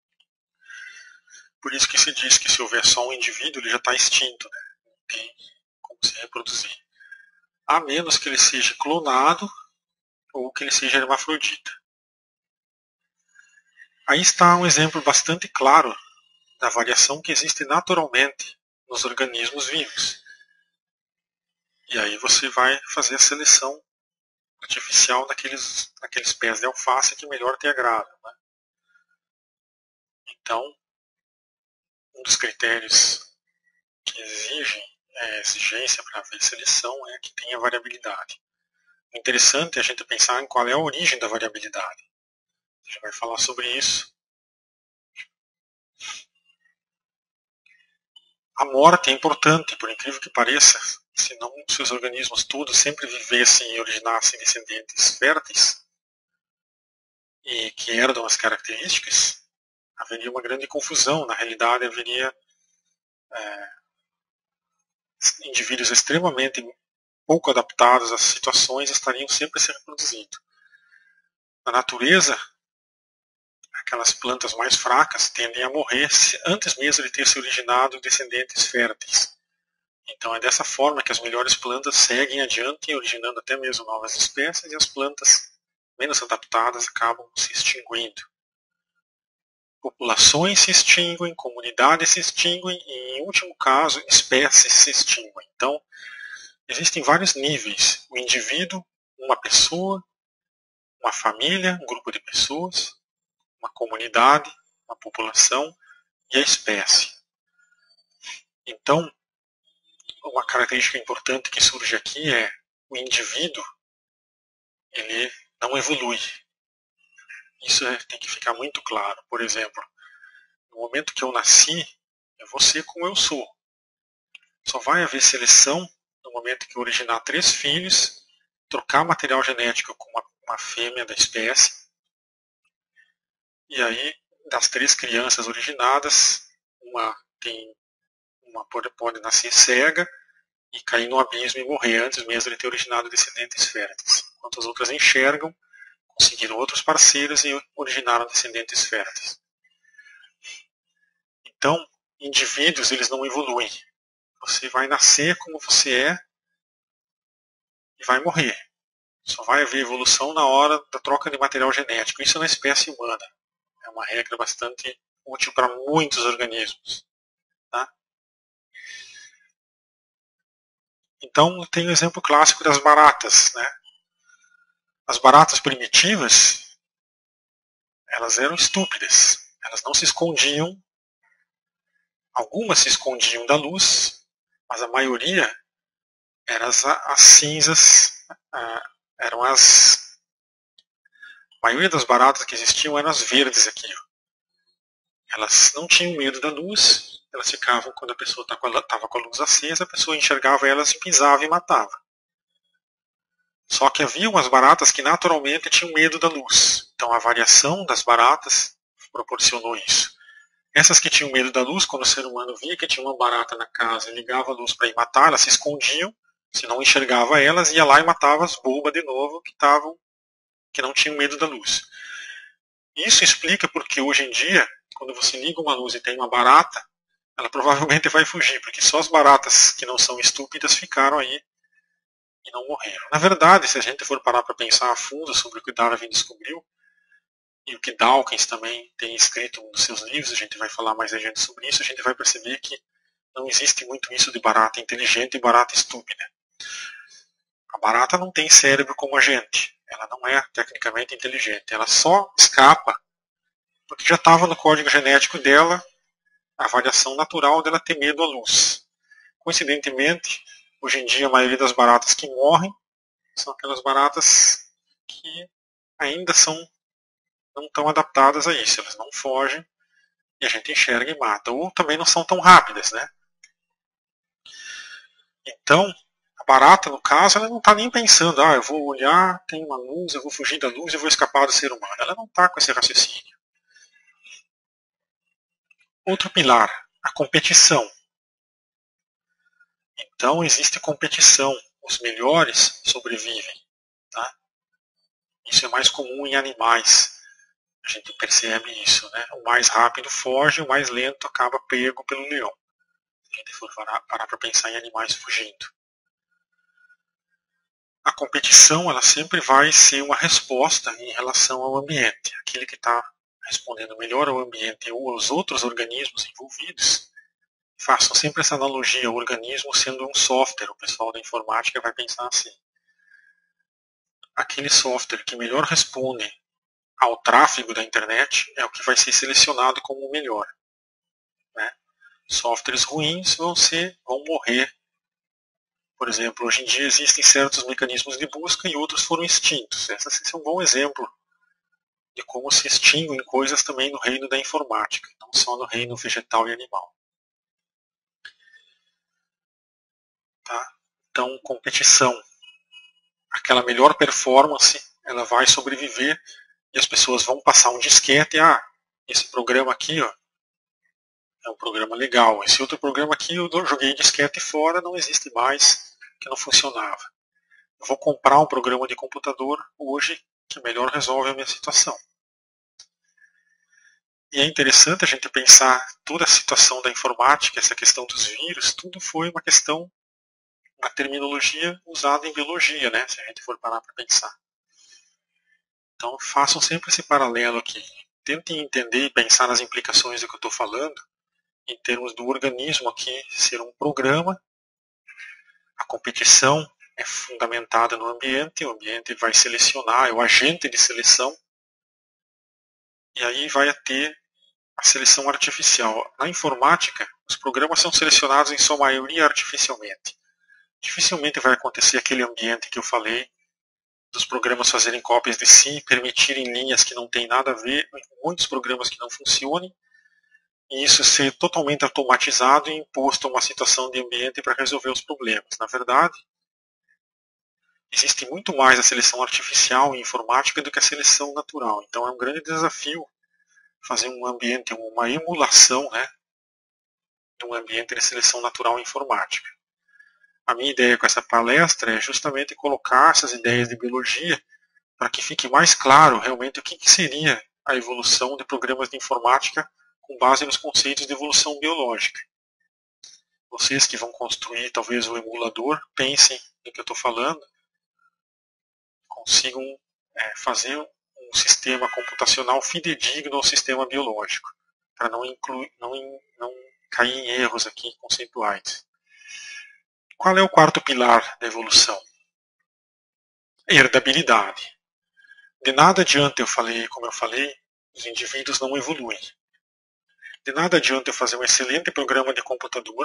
Por isso que se diz que se houver só um indivíduo, ele já está extinto, né? Não tem como se reproduzir. A menos que ele seja clonado ou que ele seja hermafrodita. Aí está um exemplo bastante claro da variação que existe naturalmente nos organismos vivos. E aí você vai fazer a seleção artificial daqueles pés de alface que melhor te agradam, né? Então, um dos critérios que exigem exigência para haver seleção é que tenha variabilidade. O interessante é a gente pensar em qual é a origem da variabilidade. A gente vai falar sobre isso. A morte é importante, por incrível que pareça. Se os organismos todos sempre vivessem e originassem descendentes férteis e que herdam as características, haveria uma grande confusão. Na realidade, haveria indivíduos extremamente pouco adaptados às situações estariam sempre se reproduzindo. Na natureza, aquelas plantas mais fracas tendem a morrer antes mesmo de ter se originado descendentes férteis. Então é dessa forma que as melhores plantas seguem adiante, originando até mesmo novas espécies, e as plantas menos adaptadas acabam se extinguindo. Populações se extinguem, comunidades se extinguem e, em último caso, espécies se extinguem. Então, existem vários níveis. O indivíduo, uma pessoa, uma família, um grupo de pessoas, uma comunidade, uma população e a espécie. Então, uma característica importante que surge aqui é o indivíduo, ele não evolui. Isso tem que ficar muito claro. Por exemplo, no momento que eu nasci, eu vou ser como eu sou. Só vai haver seleção no momento que eu originar 3 filhos, trocar material genético com uma fêmea da espécie, e aí, das 3 crianças originadas, uma pode nascer cega e cair no abismo e morrer antes mesmo de ter originado descendentes férteis. Enquanto as outras enxergam, conseguiram outros parceiros e originaram descendentes férteis. Então, indivíduos, eles não evoluem. Você vai nascer como você é e vai morrer. Só vai haver evolução na hora da troca de material genético. Isso na espécie humana. É uma regra bastante útil para muitos organismos. Tá? Então, tem o exemplo clássico das baratas. Né? As baratas primitivas, elas eram estúpidas. Elas não se escondiam. Algumas se escondiam da luz, mas a maioria eram as cinzas, eram as... A maioria das baratas que existiam eram as verdes aqui. Elas não tinham medo da luz, elas ficavam, quando a pessoa estava com a luz acesa, a pessoa enxergava elas e pisava e matava. Só que havia umas baratas que naturalmente tinham medo da luz. Então a variação das baratas proporcionou isso. Essas que tinham medo da luz, quando o ser humano via que tinha uma barata na casa e ligava a luz para ir matar, elas se escondiam, se não enxergava elas, ia lá e matava as bobas de novo que não tinham medo da luz. Isso explica porque hoje em dia, quando você liga uma luz e tem uma barata, ela provavelmente vai fugir, porque só as baratas que não são estúpidas ficaram aí e não morreram. Na verdade, se a gente for parar para pensar a fundo sobre o que Darwin descobriu, e o que Dawkins também tem escrito nos seus livros, a gente vai falar mais adiante sobre isso, a gente vai perceber que não existe muito isso de barata inteligente e barata estúpida. A barata não tem cérebro como a gente. Ela não é tecnicamente inteligente. Ela só escapa porque já estava no código genético dela a variação natural dela ter medo à luz. Coincidentemente, hoje em dia a maioria das baratas que morrem são aquelas baratas que ainda não estão adaptadas a isso. Elas não fogem e a gente enxerga e mata. Ou também não são tão rápidas, né? Então, a barata, no caso, ela não está nem pensando, eu vou olhar, tem uma luz, eu vou fugir da luz, eu vou escapar do ser humano. Ela não está com esse raciocínio. Outro pilar, a competição. Então, existe competição. Os melhores sobrevivem. Tá? Isso é mais comum em animais. A gente percebe isso, né? O mais rápido foge, o mais lento acaba pego pelo leão. Se a gente for parar para pensar em animais fugindo. A competição, ela sempre vai ser uma resposta em relação ao ambiente. Aquele que está respondendo melhor ao ambiente ou aos outros organismos envolvidos. Façam sempre essa analogia ao organismo sendo um software. O pessoal da informática vai pensar assim. Aquele software que melhor responde ao tráfego da internet é o que vai ser selecionado como o melhor. Né? Softwares ruins vão morrer. Por exemplo, hoje em dia existem certos mecanismos de busca e outros foram extintos. Esse é um bom exemplo de como se extinguem coisas também no reino da informática, não só no reino vegetal e animal. Tá? Então, competição. Aquela melhor performance, ela vai sobreviver e as pessoas vão passar um disquete. Esse programa aqui, ó, é um programa legal. Esse outro programa aqui eu joguei disquete fora, não existe mais, que não funcionava. Eu vou comprar um programa de computador hoje que melhor resolve a minha situação. E é interessante a gente pensar toda a situação da informática, essa questão dos vírus, tudo foi uma questão, uma terminologia usada em biologia, né? Se a gente for parar para pensar. Então façam sempre esse paralelo aqui. Tentem entender e pensar nas implicações do que eu estou falando, em termos do organismo aqui ser um programa. A competição é fundamentada no ambiente, o ambiente vai selecionar, é o agente de seleção, e aí vai ter a seleção artificial. Na informática, os programas são selecionados em sua maioria artificialmente. Dificilmente vai acontecer aquele ambiente que eu falei, dos programas fazerem cópias de si, permitirem linhas que não têm nada a ver, muitos programas que não funcionem, e isso ser totalmente automatizado e imposto a uma situação de ambiente para resolver os problemas. Na verdade, existe muito mais a seleção artificial em informática do que a seleção natural. Então é um grande desafio fazer um ambiente, uma emulação, né, de um ambiente de seleção natural em informática. A minha ideia com essa palestra é justamente colocar essas ideias de biologia para que fique mais claro realmente o que seria a evolução de programas de informática com base nos conceitos de evolução biológica. Vocês que vão construir talvez o emulador, pensem no que eu estou falando, consigam fazer um sistema computacional fidedigno ao sistema biológico, para não cair em erros aqui conceituais. Qual é o quarto pilar da evolução? Herdabilidade. De nada adianta como eu falei, os indivíduos não evoluem. De nada adianta eu fazer um excelente programa de computador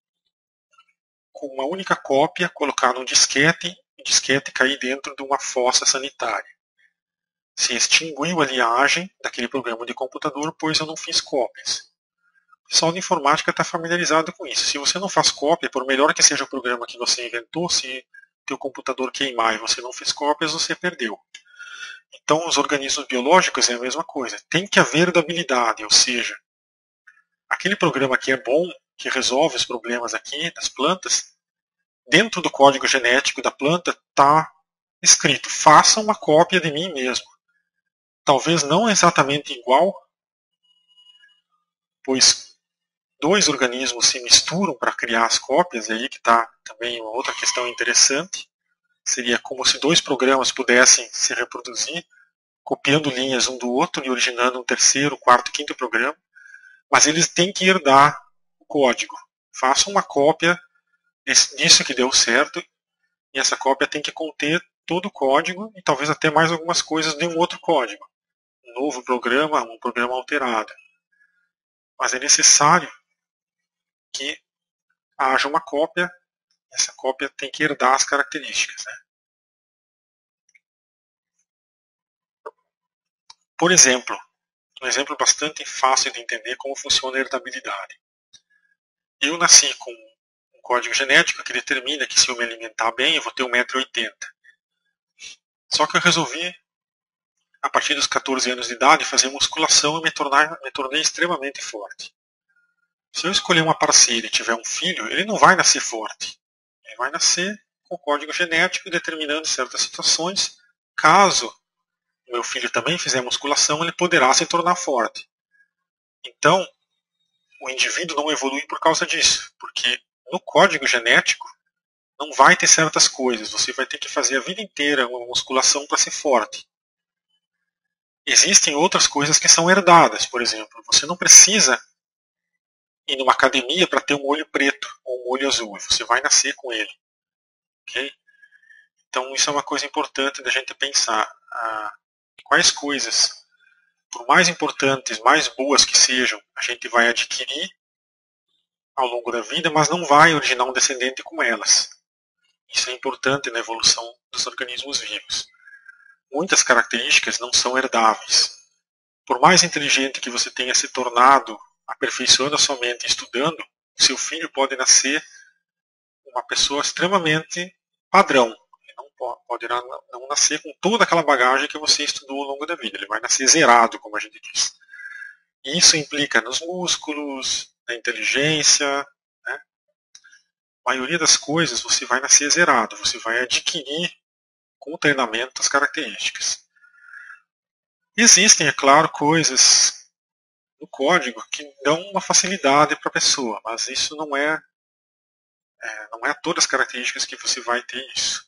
com uma única cópia, colocar num disquete e o disquete cair dentro de uma fossa sanitária. Se extinguiu a linhagem daquele programa de computador, pois eu não fiz cópias. O pessoal de informática está familiarizado com isso. Se você não faz cópia, por melhor que seja o programa que você inventou, se teu computador queimar e você não fez cópias, você perdeu. Então, os organismos biológicos é a mesma coisa. Tem que haver herdabilidade, ou seja, aquele programa que é bom, que resolve os problemas aqui das plantas, dentro do código genético da planta está escrito: faça uma cópia de mim mesmo. Talvez não exatamente igual, pois dois organismos se misturam para criar as cópias, e aí que está também uma outra questão interessante. Seria como se dois programas pudessem se reproduzir, copiando linhas um do outro e originando um terceiro, quarto, quinto programa, mas eles têm que herdar o código. Façam uma cópia disso que deu certo, e essa cópia tem que conter todo o código e talvez até mais algumas coisas de um outro código. Um novo programa, um programa alterado. Mas é necessário que haja uma cópia, essa cópia tem que herdar as características. Né? Por exemplo, um exemplo bastante fácil de entender como funciona a herdabilidade. Eu nasci com um código genético que determina que se eu me alimentar bem, eu vou ter 1,80 m. Só que eu resolvi, a partir dos 14 anos de idade, fazer musculação e me tornei extremamente forte. Se eu escolher uma parceira e tiver um filho, ele não vai nascer forte. Ele vai nascer com o código genético determinando certas situações. Caso o meu filho também fizer musculação, ele poderá se tornar forte. Então, o indivíduo não evolui por causa disso, porque no código genético não vai ter certas coisas, você vai ter que fazer a vida inteira uma musculação para ser forte. Existem outras coisas que são herdadas, por exemplo, você não precisa ir numa academia para ter um olho preto ou um olho azul, você vai nascer com ele. Okay? Então isso é uma coisa importante da gente pensar. Quais coisas, por mais importantes, mais boas que sejam, a gente vai adquirir ao longo da vida, mas não vai originar um descendente com elas. Isso é importante na evolução dos organismos vivos. Muitas características não são herdáveis. Por mais inteligente que você tenha se tornado, aperfeiçoando a sua mente, estudando, seu filho pode nascer uma pessoa extremamente padrão. Ele não poderá não nascer com toda aquela bagagem que você estudou ao longo da vida. Ele vai nascer zerado, como a gente diz. E isso implica nos músculos, na inteligência. Né? A maioria das coisas você vai nascer zerado. Você vai adquirir com o treinamento as características. Existem, é claro, coisas no código que dão uma facilidade para a pessoa, mas isso não é todas as características que você vai ter isso.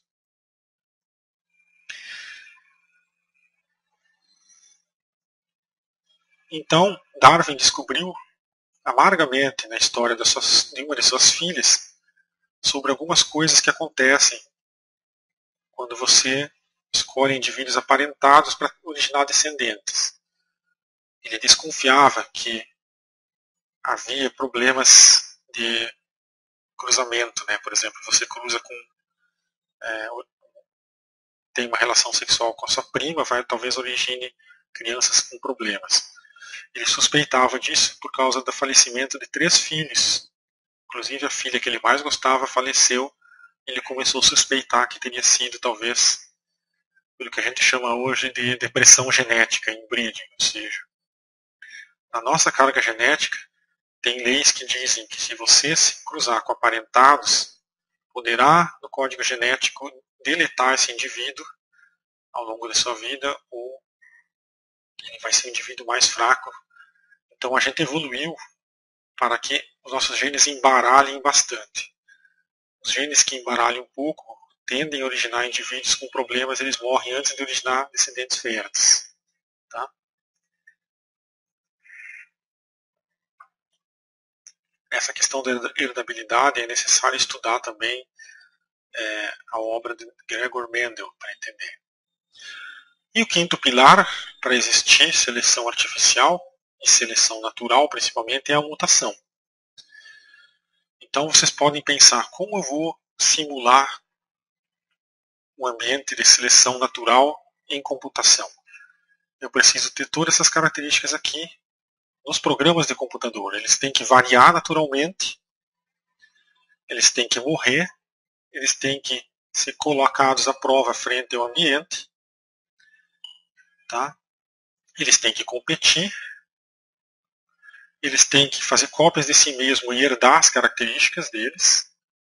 Então, Darwin descobriu amargamente na história de uma de suas filhas sobre algumas coisas que acontecem quando você escolhe indivíduos aparentados para originar descendentes. Ele desconfiava que havia problemas de cruzamento, né? Por exemplo, você cruza com tem uma relação sexual com a sua prima, talvez origine crianças com problemas. Ele suspeitava disso por causa do falecimento de 3 filhos. Inclusive a filha que ele mais gostava faleceu. Ele começou a suspeitar que teria sido talvez pelo que a gente chama hoje de depressão genética, inbreeding, ou seja, na nossa carga genética tem leis que dizem que se você se cruzar com aparentados, poderá no código genético deletar esse indivíduo ao longo da sua vida, ou ele vai ser um indivíduo mais fraco. Então a gente evoluiu para que os nossos genes embaralhem bastante. Os genes que embaralham um pouco tendem a originar indivíduos com problemas, eles morrem antes de originar descendentes férteis. Tá? Essa questão da herdabilidade é necessário estudar também a obra de Gregor Mendel para entender. E o quinto pilar para existir seleção artificial e seleção natural, principalmente, é a mutação. Então vocês podem pensar como eu vou simular um ambiente de seleção natural em computação. Eu preciso ter todas essas características aqui nos programas de computador. Eles têm que variar naturalmente, eles têm que morrer, eles têm que ser colocados à prova frente ao ambiente, tá? Eles têm que competir, eles têm que fazer cópias de si mesmo e herdar as características deles.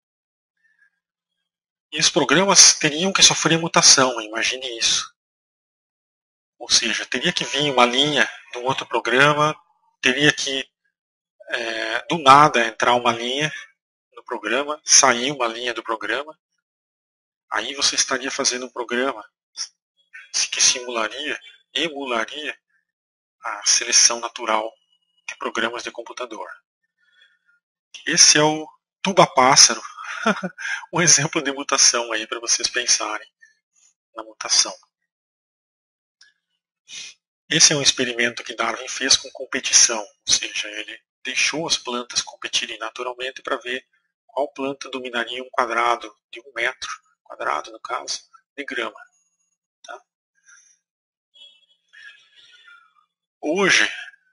E os programas teriam que sofrer mutação, imagine isso. Ou seja, teria que vir uma linha de um outro programa, teria que do nada entrar uma linha no programa, sair uma linha do programa. Aí você estaria fazendo um programa que emularia a seleção natural de programas de computador. Esse é o tuba-pássaro, um exemplo de mutação aí para vocês pensarem na mutação. Esse é um experimento que Darwin fez com competição, ou seja, ele deixou as plantas competirem naturalmente para ver qual planta dominaria um quadrado de 1 metro quadrado, no caso, de grama. Tá? Hoje,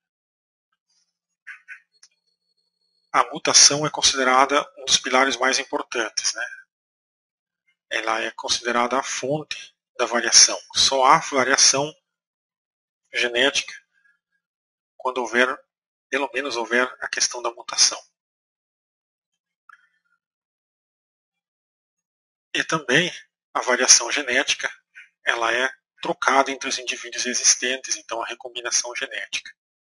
a mutação é considerada um dos pilares mais importantes. Né? Ela é considerada a fonte da variação. Só há variação genética quando pelo menos houver a questão da mutação. E também a variação genética, ela é trocada entre os indivíduos existentes, então a recombinação genética.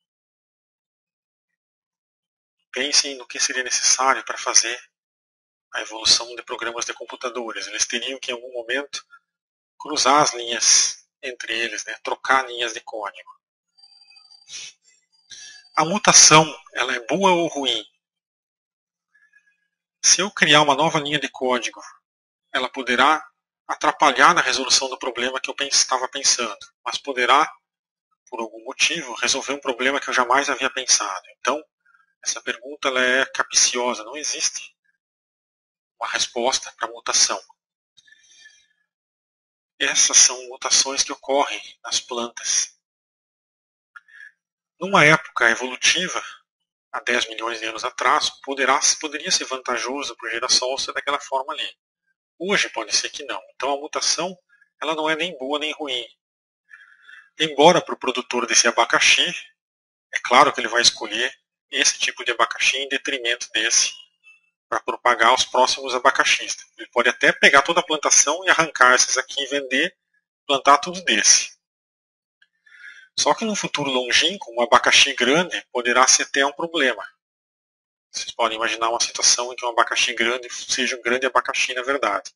Pensem no que seria necessário para fazer a evolução de programas de computadores. Eles teriam que, em algum momento, cruzar as linhas entre eles, né? Trocar linhas de código. A mutação, ela é boa ou ruim? Se eu criar uma nova linha de código, ela poderá atrapalhar na resolução do problema que eu estava pensando, mas poderá, por algum motivo, resolver um problema que eu jamais havia pensado. Então, essa pergunta ela é capciosa, não existe uma resposta para a mutação. Essas são mutações que ocorrem nas plantas. Numa época evolutiva, há 10 milhões de anos atrás, poderia ser vantajoso para o girassol ser daquela forma ali. Hoje pode ser que não. Então a mutação ela não é nem boa nem ruim. Embora para o produtor desse abacaxi, é claro que ele vai escolher esse tipo de abacaxi em detrimento desse, para propagar os próximos abacaxis. Ele pode até pegar toda a plantação e arrancar esses aqui e vender, plantar tudo desse. Só que no futuro longínquo, um abacaxi grande poderá ser até um problema. Vocês podem imaginar uma situação em que um abacaxi grande seja um grande abacaxi na verdade.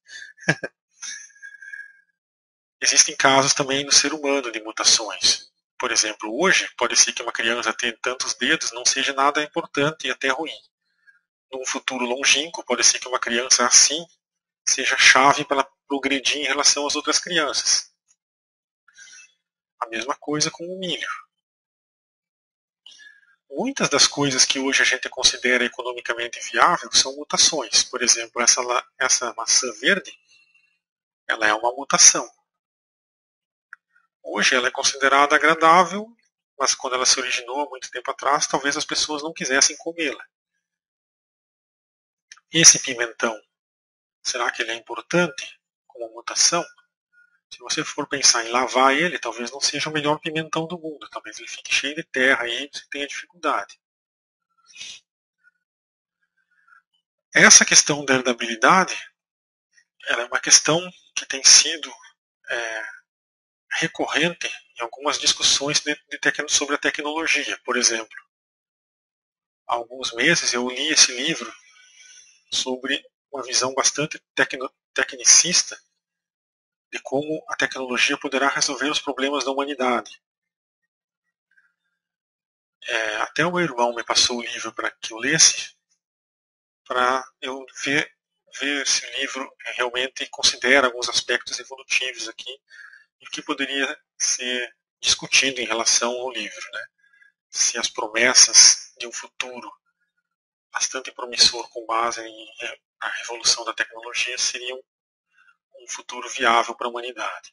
Existem casos também no ser humano de mutações. Por exemplo, hoje pode ser que uma criança tenha tantos dedos não seja nada importante e até ruim. Num futuro longínquo, pode ser que uma criança assim seja chave para progredir em relação às outras crianças. A mesma coisa com o milho. Muitas das coisas que hoje a gente considera economicamente viável são mutações. Por exemplo, essa maçã verde, ela é uma mutação. Hoje ela é considerada agradável, mas quando ela se originou há muito tempo atrás, talvez as pessoas não quisessem comê-la. Esse pimentão, será que ele é importante como mutação? Se você for pensar em lavar ele, talvez não seja o melhor pimentão do mundo. Talvez ele fique cheio de terra e você tenha dificuldade. Essa questão da herdabilidade ela é uma questão que tem sido recorrente em algumas discussões sobre a tecnologia. Por exemplo, há alguns meses eu li esse livro sobre uma visão bastante tecnicista de como a tecnologia poderá resolver os problemas da humanidade. Até o meu irmão me passou o livro para que eu lesse, para eu ver se esse livro realmente considera alguns aspectos evolutivos aqui e o que poderia ser discutido em relação ao livro. Né? Se as promessas de um futuro bastante promissor com base na revolução da tecnologia seriam um futuro viável para a humanidade.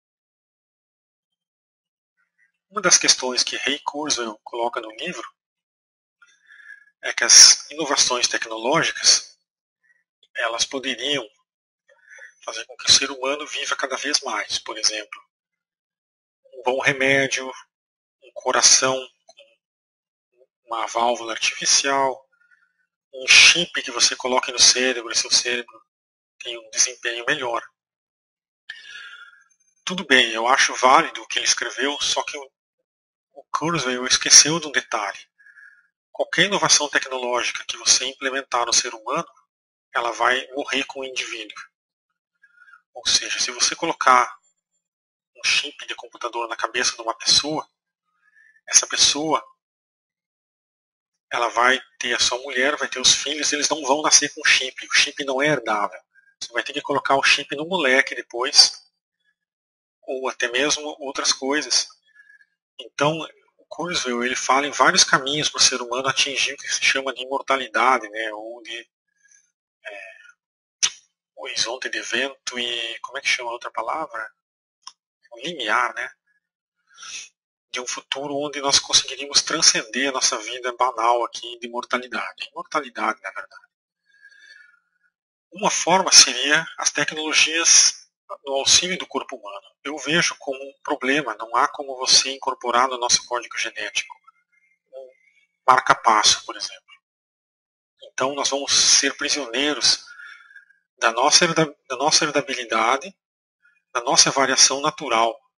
Uma das questões que Ray Kurzweil coloca no livro é que as inovações tecnológicas elas poderiam fazer com que o ser humano viva cada vez mais. Por exemplo, um bom remédio, um coração com uma válvula artificial, um chip que você coloque no cérebro e seu cérebro tem um desempenho melhor. Tudo bem, eu acho válido o que ele escreveu, só que o Kurzweil esqueceu de um detalhe. Qualquer inovação tecnológica que você implementar no ser humano, ela vai morrer com o indivíduo. Ou seja, se você colocar um chip de computador na cabeça de uma pessoa, essa pessoa ela vai ter a sua mulher, vai ter os filhos, eles não vão nascer com chip. O chip não é herdável. Você vai ter que colocar o chip no moleque depois, ou até mesmo outras coisas. Então, o Kurzweil ele fala em vários caminhos para o ser humano atingir o que se chama de imortalidade, né, ou de horizonte de evento e como é que chama a outra palavra? Limiar, né? De um futuro onde nós conseguiríamos transcender a nossa vida banal aqui de mortalidade. Imortalidade, na verdade. Uma forma seria as tecnologias no auxílio do corpo humano. Eu vejo como um problema, não há como você incorporar no nosso código genético um marca-passo, por exemplo. Então nós vamos ser prisioneiros da nossa herdabilidade, da nossa variação natural.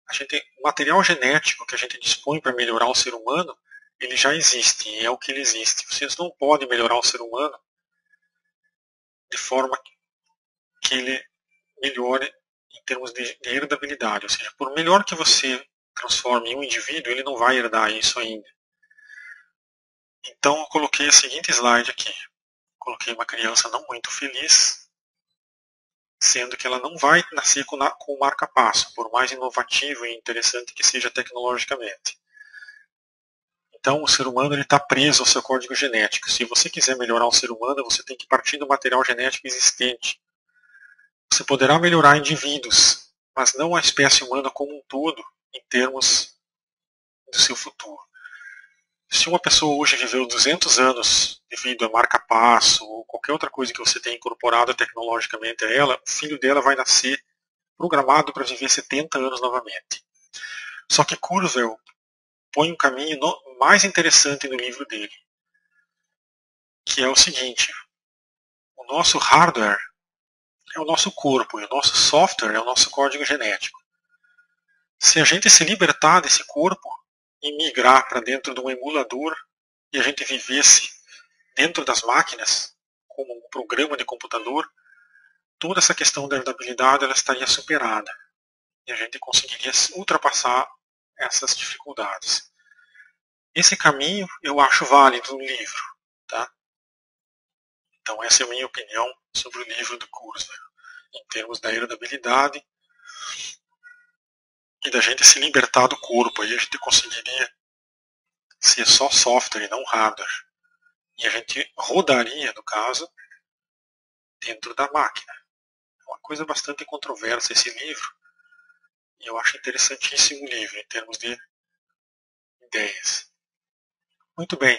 o material genético que a gente dispõe para melhorar o ser humano, ele já existe, e é o que ele existe. Vocês não podem melhorar o ser humano de forma que ele melhore em termos de herdabilidade. Ou seja, por melhor que você transforme um indivíduo, ele não vai herdar isso ainda. Então eu coloquei o seguinte slide aqui. Coloquei uma criança não muito feliz, sendo que ela não vai nascer com o marca-passo, por mais inovativo e interessante que seja tecnologicamente. Então o ser humano está preso ao seu código genético. Se você quiser melhorar o ser humano, você tem que partir do material genético existente. Você poderá melhorar indivíduos, mas não a espécie humana como um todo, em termos do seu futuro. Se uma pessoa hoje viveu 200 anos devido a marca-passo ou qualquer outra coisa que você tenha incorporado tecnologicamente a ela, o filho dela vai nascer programado para viver 70 anos novamente. Só que Kurzweil põe um caminho mais interessante no livro dele, que é o seguinte: o nosso hardware é o nosso corpo e o nosso software é o nosso código genético. Se a gente se libertar desse corpo e migrar para dentro de um emulador e a gente vivesse dentro das máquinas, como um programa de computador, toda essa questão da herdabilidade ela estaria superada e a gente conseguiria ultrapassar essas dificuldades. Esse caminho eu acho válido no livro, tá? Então essa é a minha opinião sobre o livro do Kurzweil, em termos da herdabilidade e da gente se libertar do corpo. Aí a gente conseguiria ser só software e não hardware. E a gente rodaria, no caso, dentro da máquina. É uma coisa bastante controversa esse livro. E eu acho interessantíssimo o livro, em termos de ideias. Muito bem.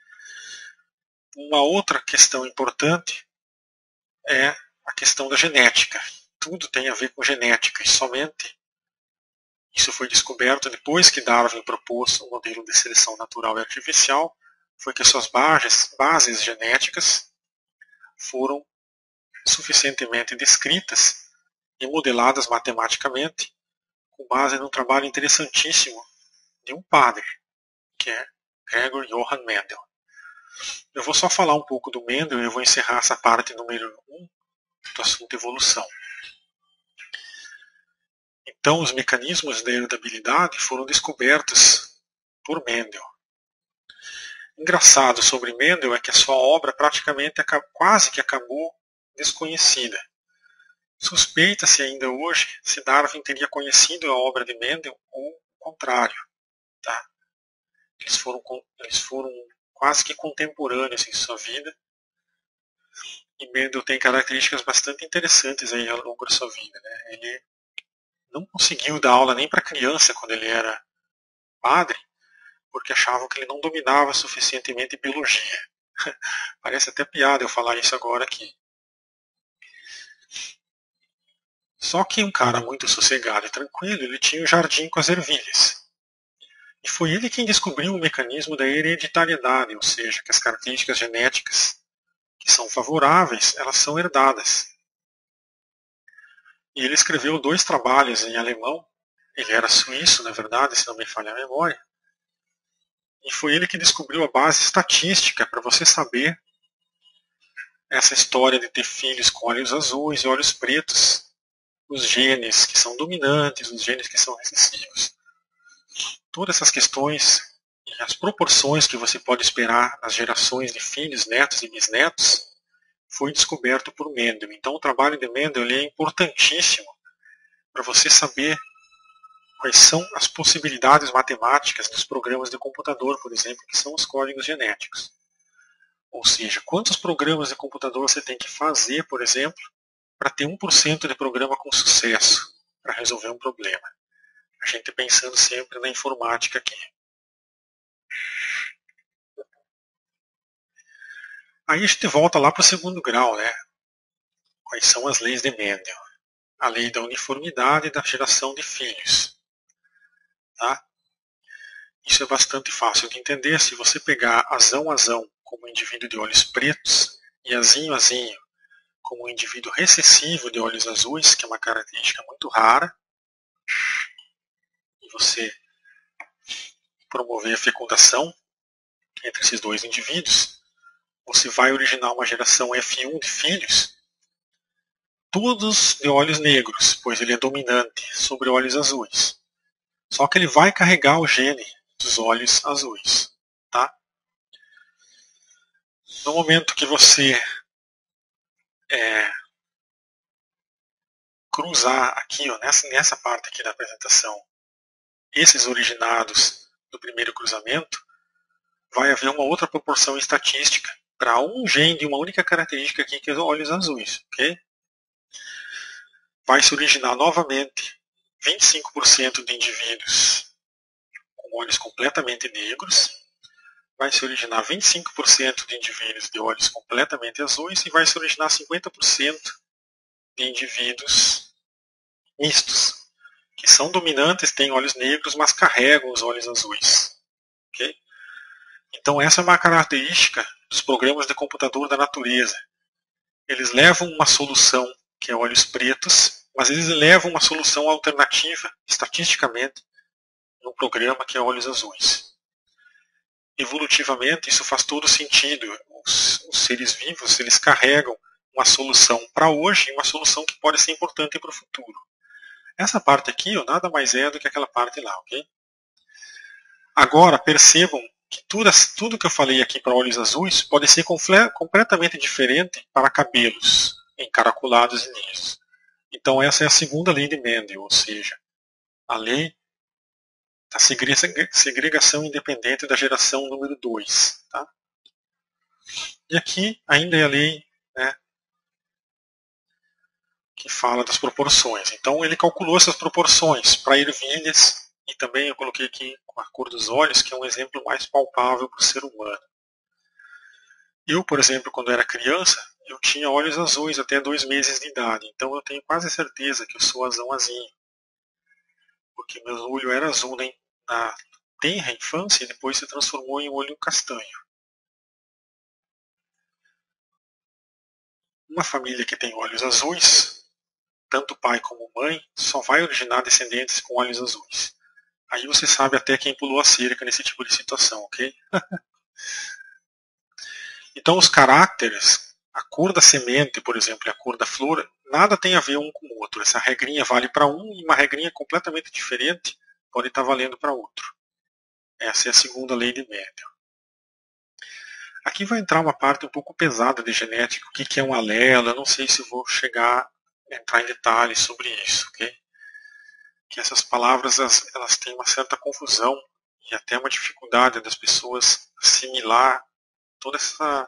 Uma outra questão importante é a questão da genética. Tudo tem a ver com genética, e somente isso foi descoberto depois que Darwin propôs o modelo de seleção natural e artificial, foi que suas bases genéticas foram suficientemente descritas e modeladas matematicamente, com base num trabalho interessantíssimo de um padre, que é Gregor Johann Mendel. Eu vou só falar um pouco do Mendel e eu vou encerrar essa parte número 1 do assunto evolução. Então, os mecanismos da herdabilidade foram descobertos por Mendel. Engraçado sobre Mendel é que a sua obra praticamente quase que acabou desconhecida. Suspeita-se ainda hoje se Darwin teria conhecido a obra de Mendel ou o contrário. Tá? Eles foram quase que contemporâneos em sua vida. E Mendel tem características bastante interessantes aí ao longo da sua vida. Né? Ele não conseguiu dar aula nem para criança quando ele era padre, porque achavam que ele não dominava suficientemente biologia. Parece até piada eu falar isso agora aqui. Só que um cara muito sossegado e tranquilo, ele tinha o jardim com as ervilhas. E foi ele quem descobriu o mecanismo da hereditariedade, ou seja, que as características genéticas que são favoráveis, elas são herdadas. E ele escreveu 2 trabalhos em alemão. Ele era suíço, na verdade, se não me falha a memória. E foi ele que descobriu a base estatística para você saber essa história de ter filhos com olhos azuis e olhos pretos, os genes que são dominantes, os genes que são recessivos. Todas essas questões e as proporções que você pode esperar nas gerações de filhos, netos e bisnetos foi descoberto por Mendel. Então o trabalho de Mendel é importantíssimo para você saber quais são as possibilidades matemáticas dos programas de computador, por exemplo, que são os códigos genéticos. Ou seja, quantos programas de computador você tem que fazer, por exemplo, para ter 1% de programa com sucesso para resolver um problema. A gente pensando sempre na informática aqui. Aí a gente volta lá para o segundo grau, né? Quais são as leis de Mendel? A lei da uniformidade e da geração de filhos. Tá? Isso é bastante fácil de entender. Se você pegar azão como indivíduo de olhos pretos e azinho como um indivíduo recessivo de olhos azuis, que é uma característica muito rara, você promover a fecundação entre esses dois indivíduos, você vai originar uma geração F1 de filhos, todos de olhos negros, pois ele é dominante sobre olhos azuis. Só que ele vai carregar o gene dos olhos azuis. Tá? No momento que você cruzar aqui, ó, nessa parte aqui da apresentação, esses originados do primeiro cruzamento, vai haver uma outra proporção estatística para um gene de uma única característica aqui, que é os olhos azuis. Okay? Vai se originar novamente 25% de indivíduos com olhos completamente negros, vai se originar 25% de indivíduos de olhos completamente azuis e vai se originar 50% de indivíduos mistos, que são dominantes, têm olhos negros, mas carregam os olhos azuis. Okay? Então essa é uma característica dos programas de computador da natureza. Eles levam uma solução que é olhos pretos, mas eles levam uma solução alternativa, estatisticamente, num programa que é olhos azuis. Evolutivamente, isso faz todo sentido. Os seres vivos, eles carregam uma solução para hoje e uma solução que pode ser importante para o futuro. Essa parte aqui, ó, nada mais é do que aquela parte lá, ok? Agora, percebam que tudo que eu falei aqui para olhos azuis pode ser completamente diferente para cabelos encaracolados e lisos. Então essa é a segunda lei de Mendel, ou seja, a lei da segregação independente da geração número 2. Tá? E aqui ainda é a lei, né, que fala das proporções. Então ele calculou essas proporções para ervilhas, e também eu coloquei aqui com a cor dos olhos, que é um exemplo mais palpável para o ser humano. Eu, por exemplo, quando era criança, eu tinha olhos azuis até 2 meses de idade, então eu tenho quase certeza que eu sou azãozinho, porque meu olho era azul na tenra infância e depois se transformou em olho castanho. Uma família que tem olhos azuis, tanto pai como mãe, só vai originar descendentes com olhos azuis. Aí você sabe até quem pulou a cerca nesse tipo de situação, ok? Então os caracteres, a cor da semente, por exemplo, e a cor da flor, nada tem a ver um com o outro. Essa regrinha vale para um e uma regrinha completamente diferente pode estar valendo para outro. Essa é a segunda lei de Mendel. Aqui vai entrar uma parte um pouco pesada de genética, o que é um alelo, eu não sei se vou chegar a entrar em detalhes sobre isso, ok? Que essas palavras elas têm uma certa confusão e até uma dificuldade das pessoas assimilar toda essa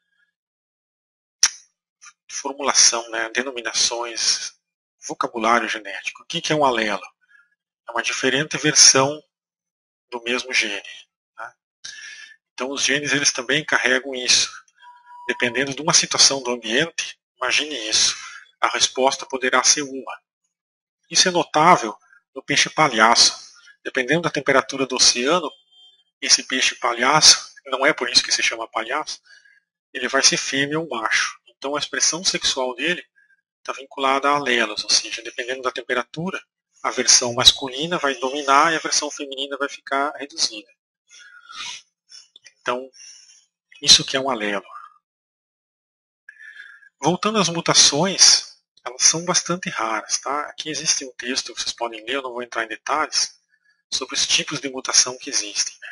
formulação, né, denominações, vocabulário genético. O que é um alelo? É uma diferente versão do mesmo gene. Tá? Então os genes eles também carregam isso. Dependendo de uma situação do ambiente, imagine isso, a resposta poderá ser uma. Isso é notável no peixe palhaço. Dependendo da temperatura do oceano, esse peixe palhaço, não é por isso que se chama palhaço, ele vai ser fêmea ou macho. Então a expressão sexual dele está vinculada a alelos, ou seja, dependendo da temperatura, a versão masculina vai dominar e a versão feminina vai ficar reduzida. Então, isso que é um alelo. Voltando às mutações, elas são bastante raras. Tá? Aqui existe um texto que vocês podem ler, eu não vou entrar em detalhes, sobre os tipos de mutação que existem. Né?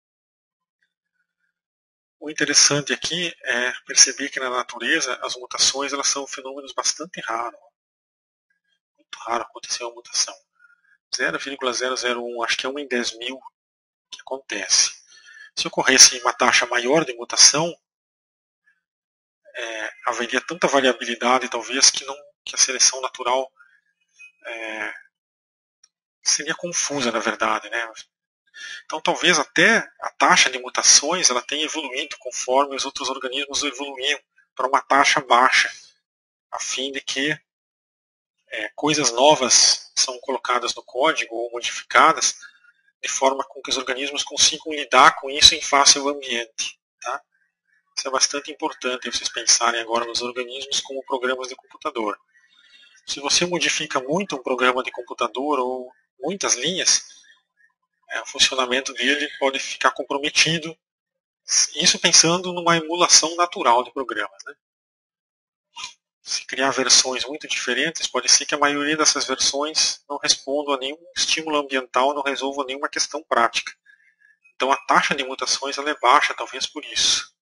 O interessante aqui é perceber que na natureza as mutações elas são fenômenos bastante raros. Muito raro acontecer uma mutação. 0,001, acho que é 1 em 10 mil que acontece. Se ocorresse uma taxa maior de mutação, haveria tanta variabilidade, talvez, que a seleção natural seria confusa, na verdade. Né? Então, talvez até a taxa de mutações ela tenha evoluído conforme os outros organismos evoluíam para uma taxa baixa, a fim de que coisas novas são colocadas no código ou modificadas de forma com que os organismos consigam lidar com isso em face ao ambiente. Tá? Isso é bastante importante vocês pensarem agora nos organismos como programas de computador. Se você modifica muito um programa de computador ou muitas linhas, o funcionamento dele pode ficar comprometido. Isso pensando numa emulação natural de programas, né? Se criar versões muito diferentes, pode ser que a maioria dessas versões não respondam a nenhum estímulo ambiental, não resolvam nenhuma questão prática. Então a taxa de mutações ela é baixa, talvez por isso.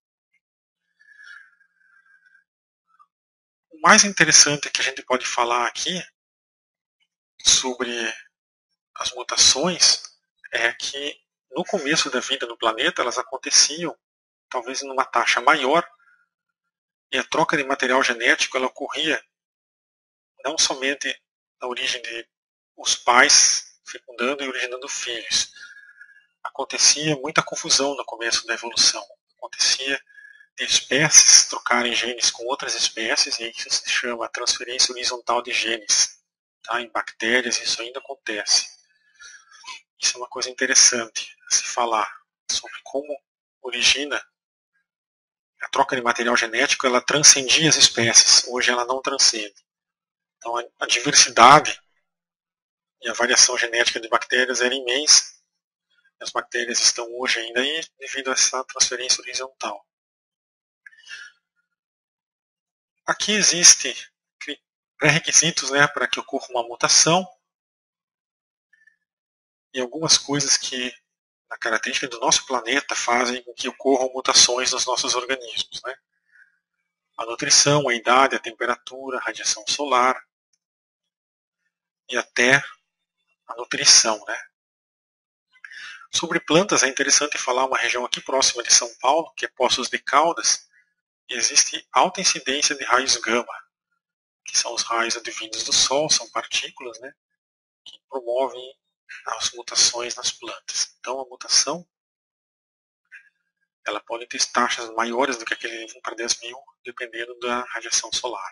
O mais interessante que a gente pode falar aqui sobre as mutações é que no começo da vida no planeta elas aconteciam talvez numa taxa maior, e a troca de material genético ela ocorria não somente na origem de os pais fecundando e originando filhos. Acontecia muita confusão no começo da evolução. Acontecia de espécies trocarem genes com outras espécies, e isso se chama transferência horizontal de genes. Tá? Em bactérias isso ainda acontece. Isso é uma coisa interessante a se falar sobre como origina a troca de material genético. Ela transcendia as espécies, hoje ela não transcende. Então a diversidade e a variação genética de bactérias era imensa. As bactérias estão hoje ainda aí devido a essa transferência horizontal. Aqui existem pré-requisitos, né, para que ocorra uma mutação e algumas coisas que na característica do nosso planeta fazem com que ocorram mutações nos nossos organismos, né? A nutrição, a idade, a temperatura, a radiação solar e até a nutrição, né? Sobre plantas é interessante falar uma região aqui próxima de São Paulo, que é Poços de Caldas, e existe alta incidência de raios gama, que são os raios advindos do Sol, são partículas, né, que promovem as mutações nas plantas. Então a mutação ela pode ter taxas maiores do que aquele 1 para 10 mil, dependendo da radiação solar.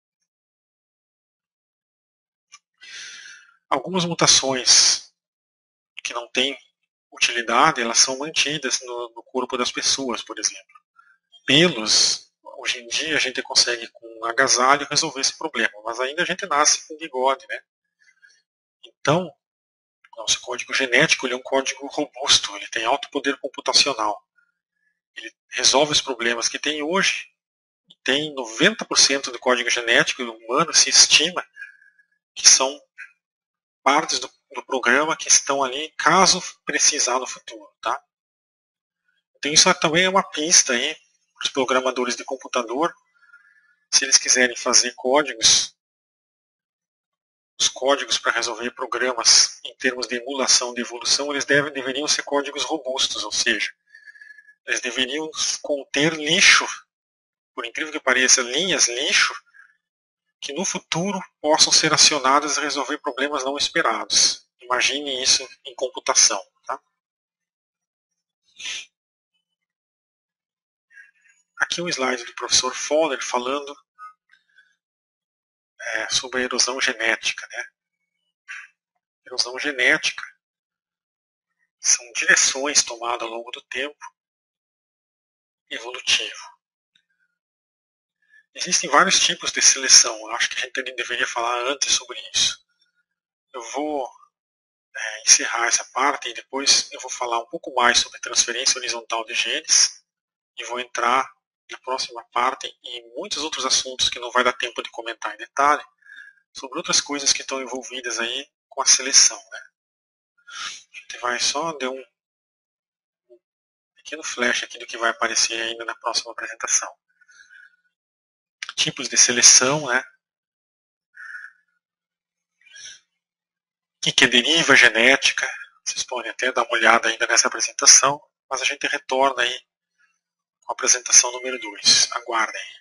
Algumas mutações que não têm utilidade, elas são mantidas no corpo das pessoas, por exemplo. Pelos, hoje em dia a gente consegue com um agasalho resolver esse problema, mas ainda a gente nasce com bigode, né? Então, nosso código genético ele é um código robusto, ele tem alto poder computacional. Ele resolve os problemas que tem hoje. Tem 90% do código genético humano se estima que são partes do programa que estão ali caso precisar no futuro, tá? Então isso também é uma pista aí para os programadores de computador, se eles quiserem fazer códigos, os códigos para resolver programas em termos de emulação de evolução, eles deveriam ser códigos robustos, ou seja, eles deveriam conter lixo, por incrível que pareça, linhas lixo, que no futuro possam ser acionadas e resolver problemas não esperados. Imagine isso em computação. Tá? Aqui um slide do professor Fowler falando sobre a erosão genética. Né? Erosão genética são direções tomadas ao longo do tempo evolutivo. Existem vários tipos de seleção. Eu acho que a gente deveria falar antes sobre isso. Eu vou encerrar essa parte e depois eu vou falar um pouco mais sobre transferência horizontal de genes e vou entrar na próxima parte em muitos outros assuntos que não vai dar tempo de comentar em detalhe, sobre outras coisas que estão envolvidas aí com a seleção. Né? A gente vai só dar um pequeno flash aqui do que vai aparecer ainda na próxima apresentação. Tipos de seleção, né? O que é deriva genética? Vocês podem até dar uma olhada ainda nessa apresentação, mas a gente retorna aí com a apresentação número 2. Aguardem.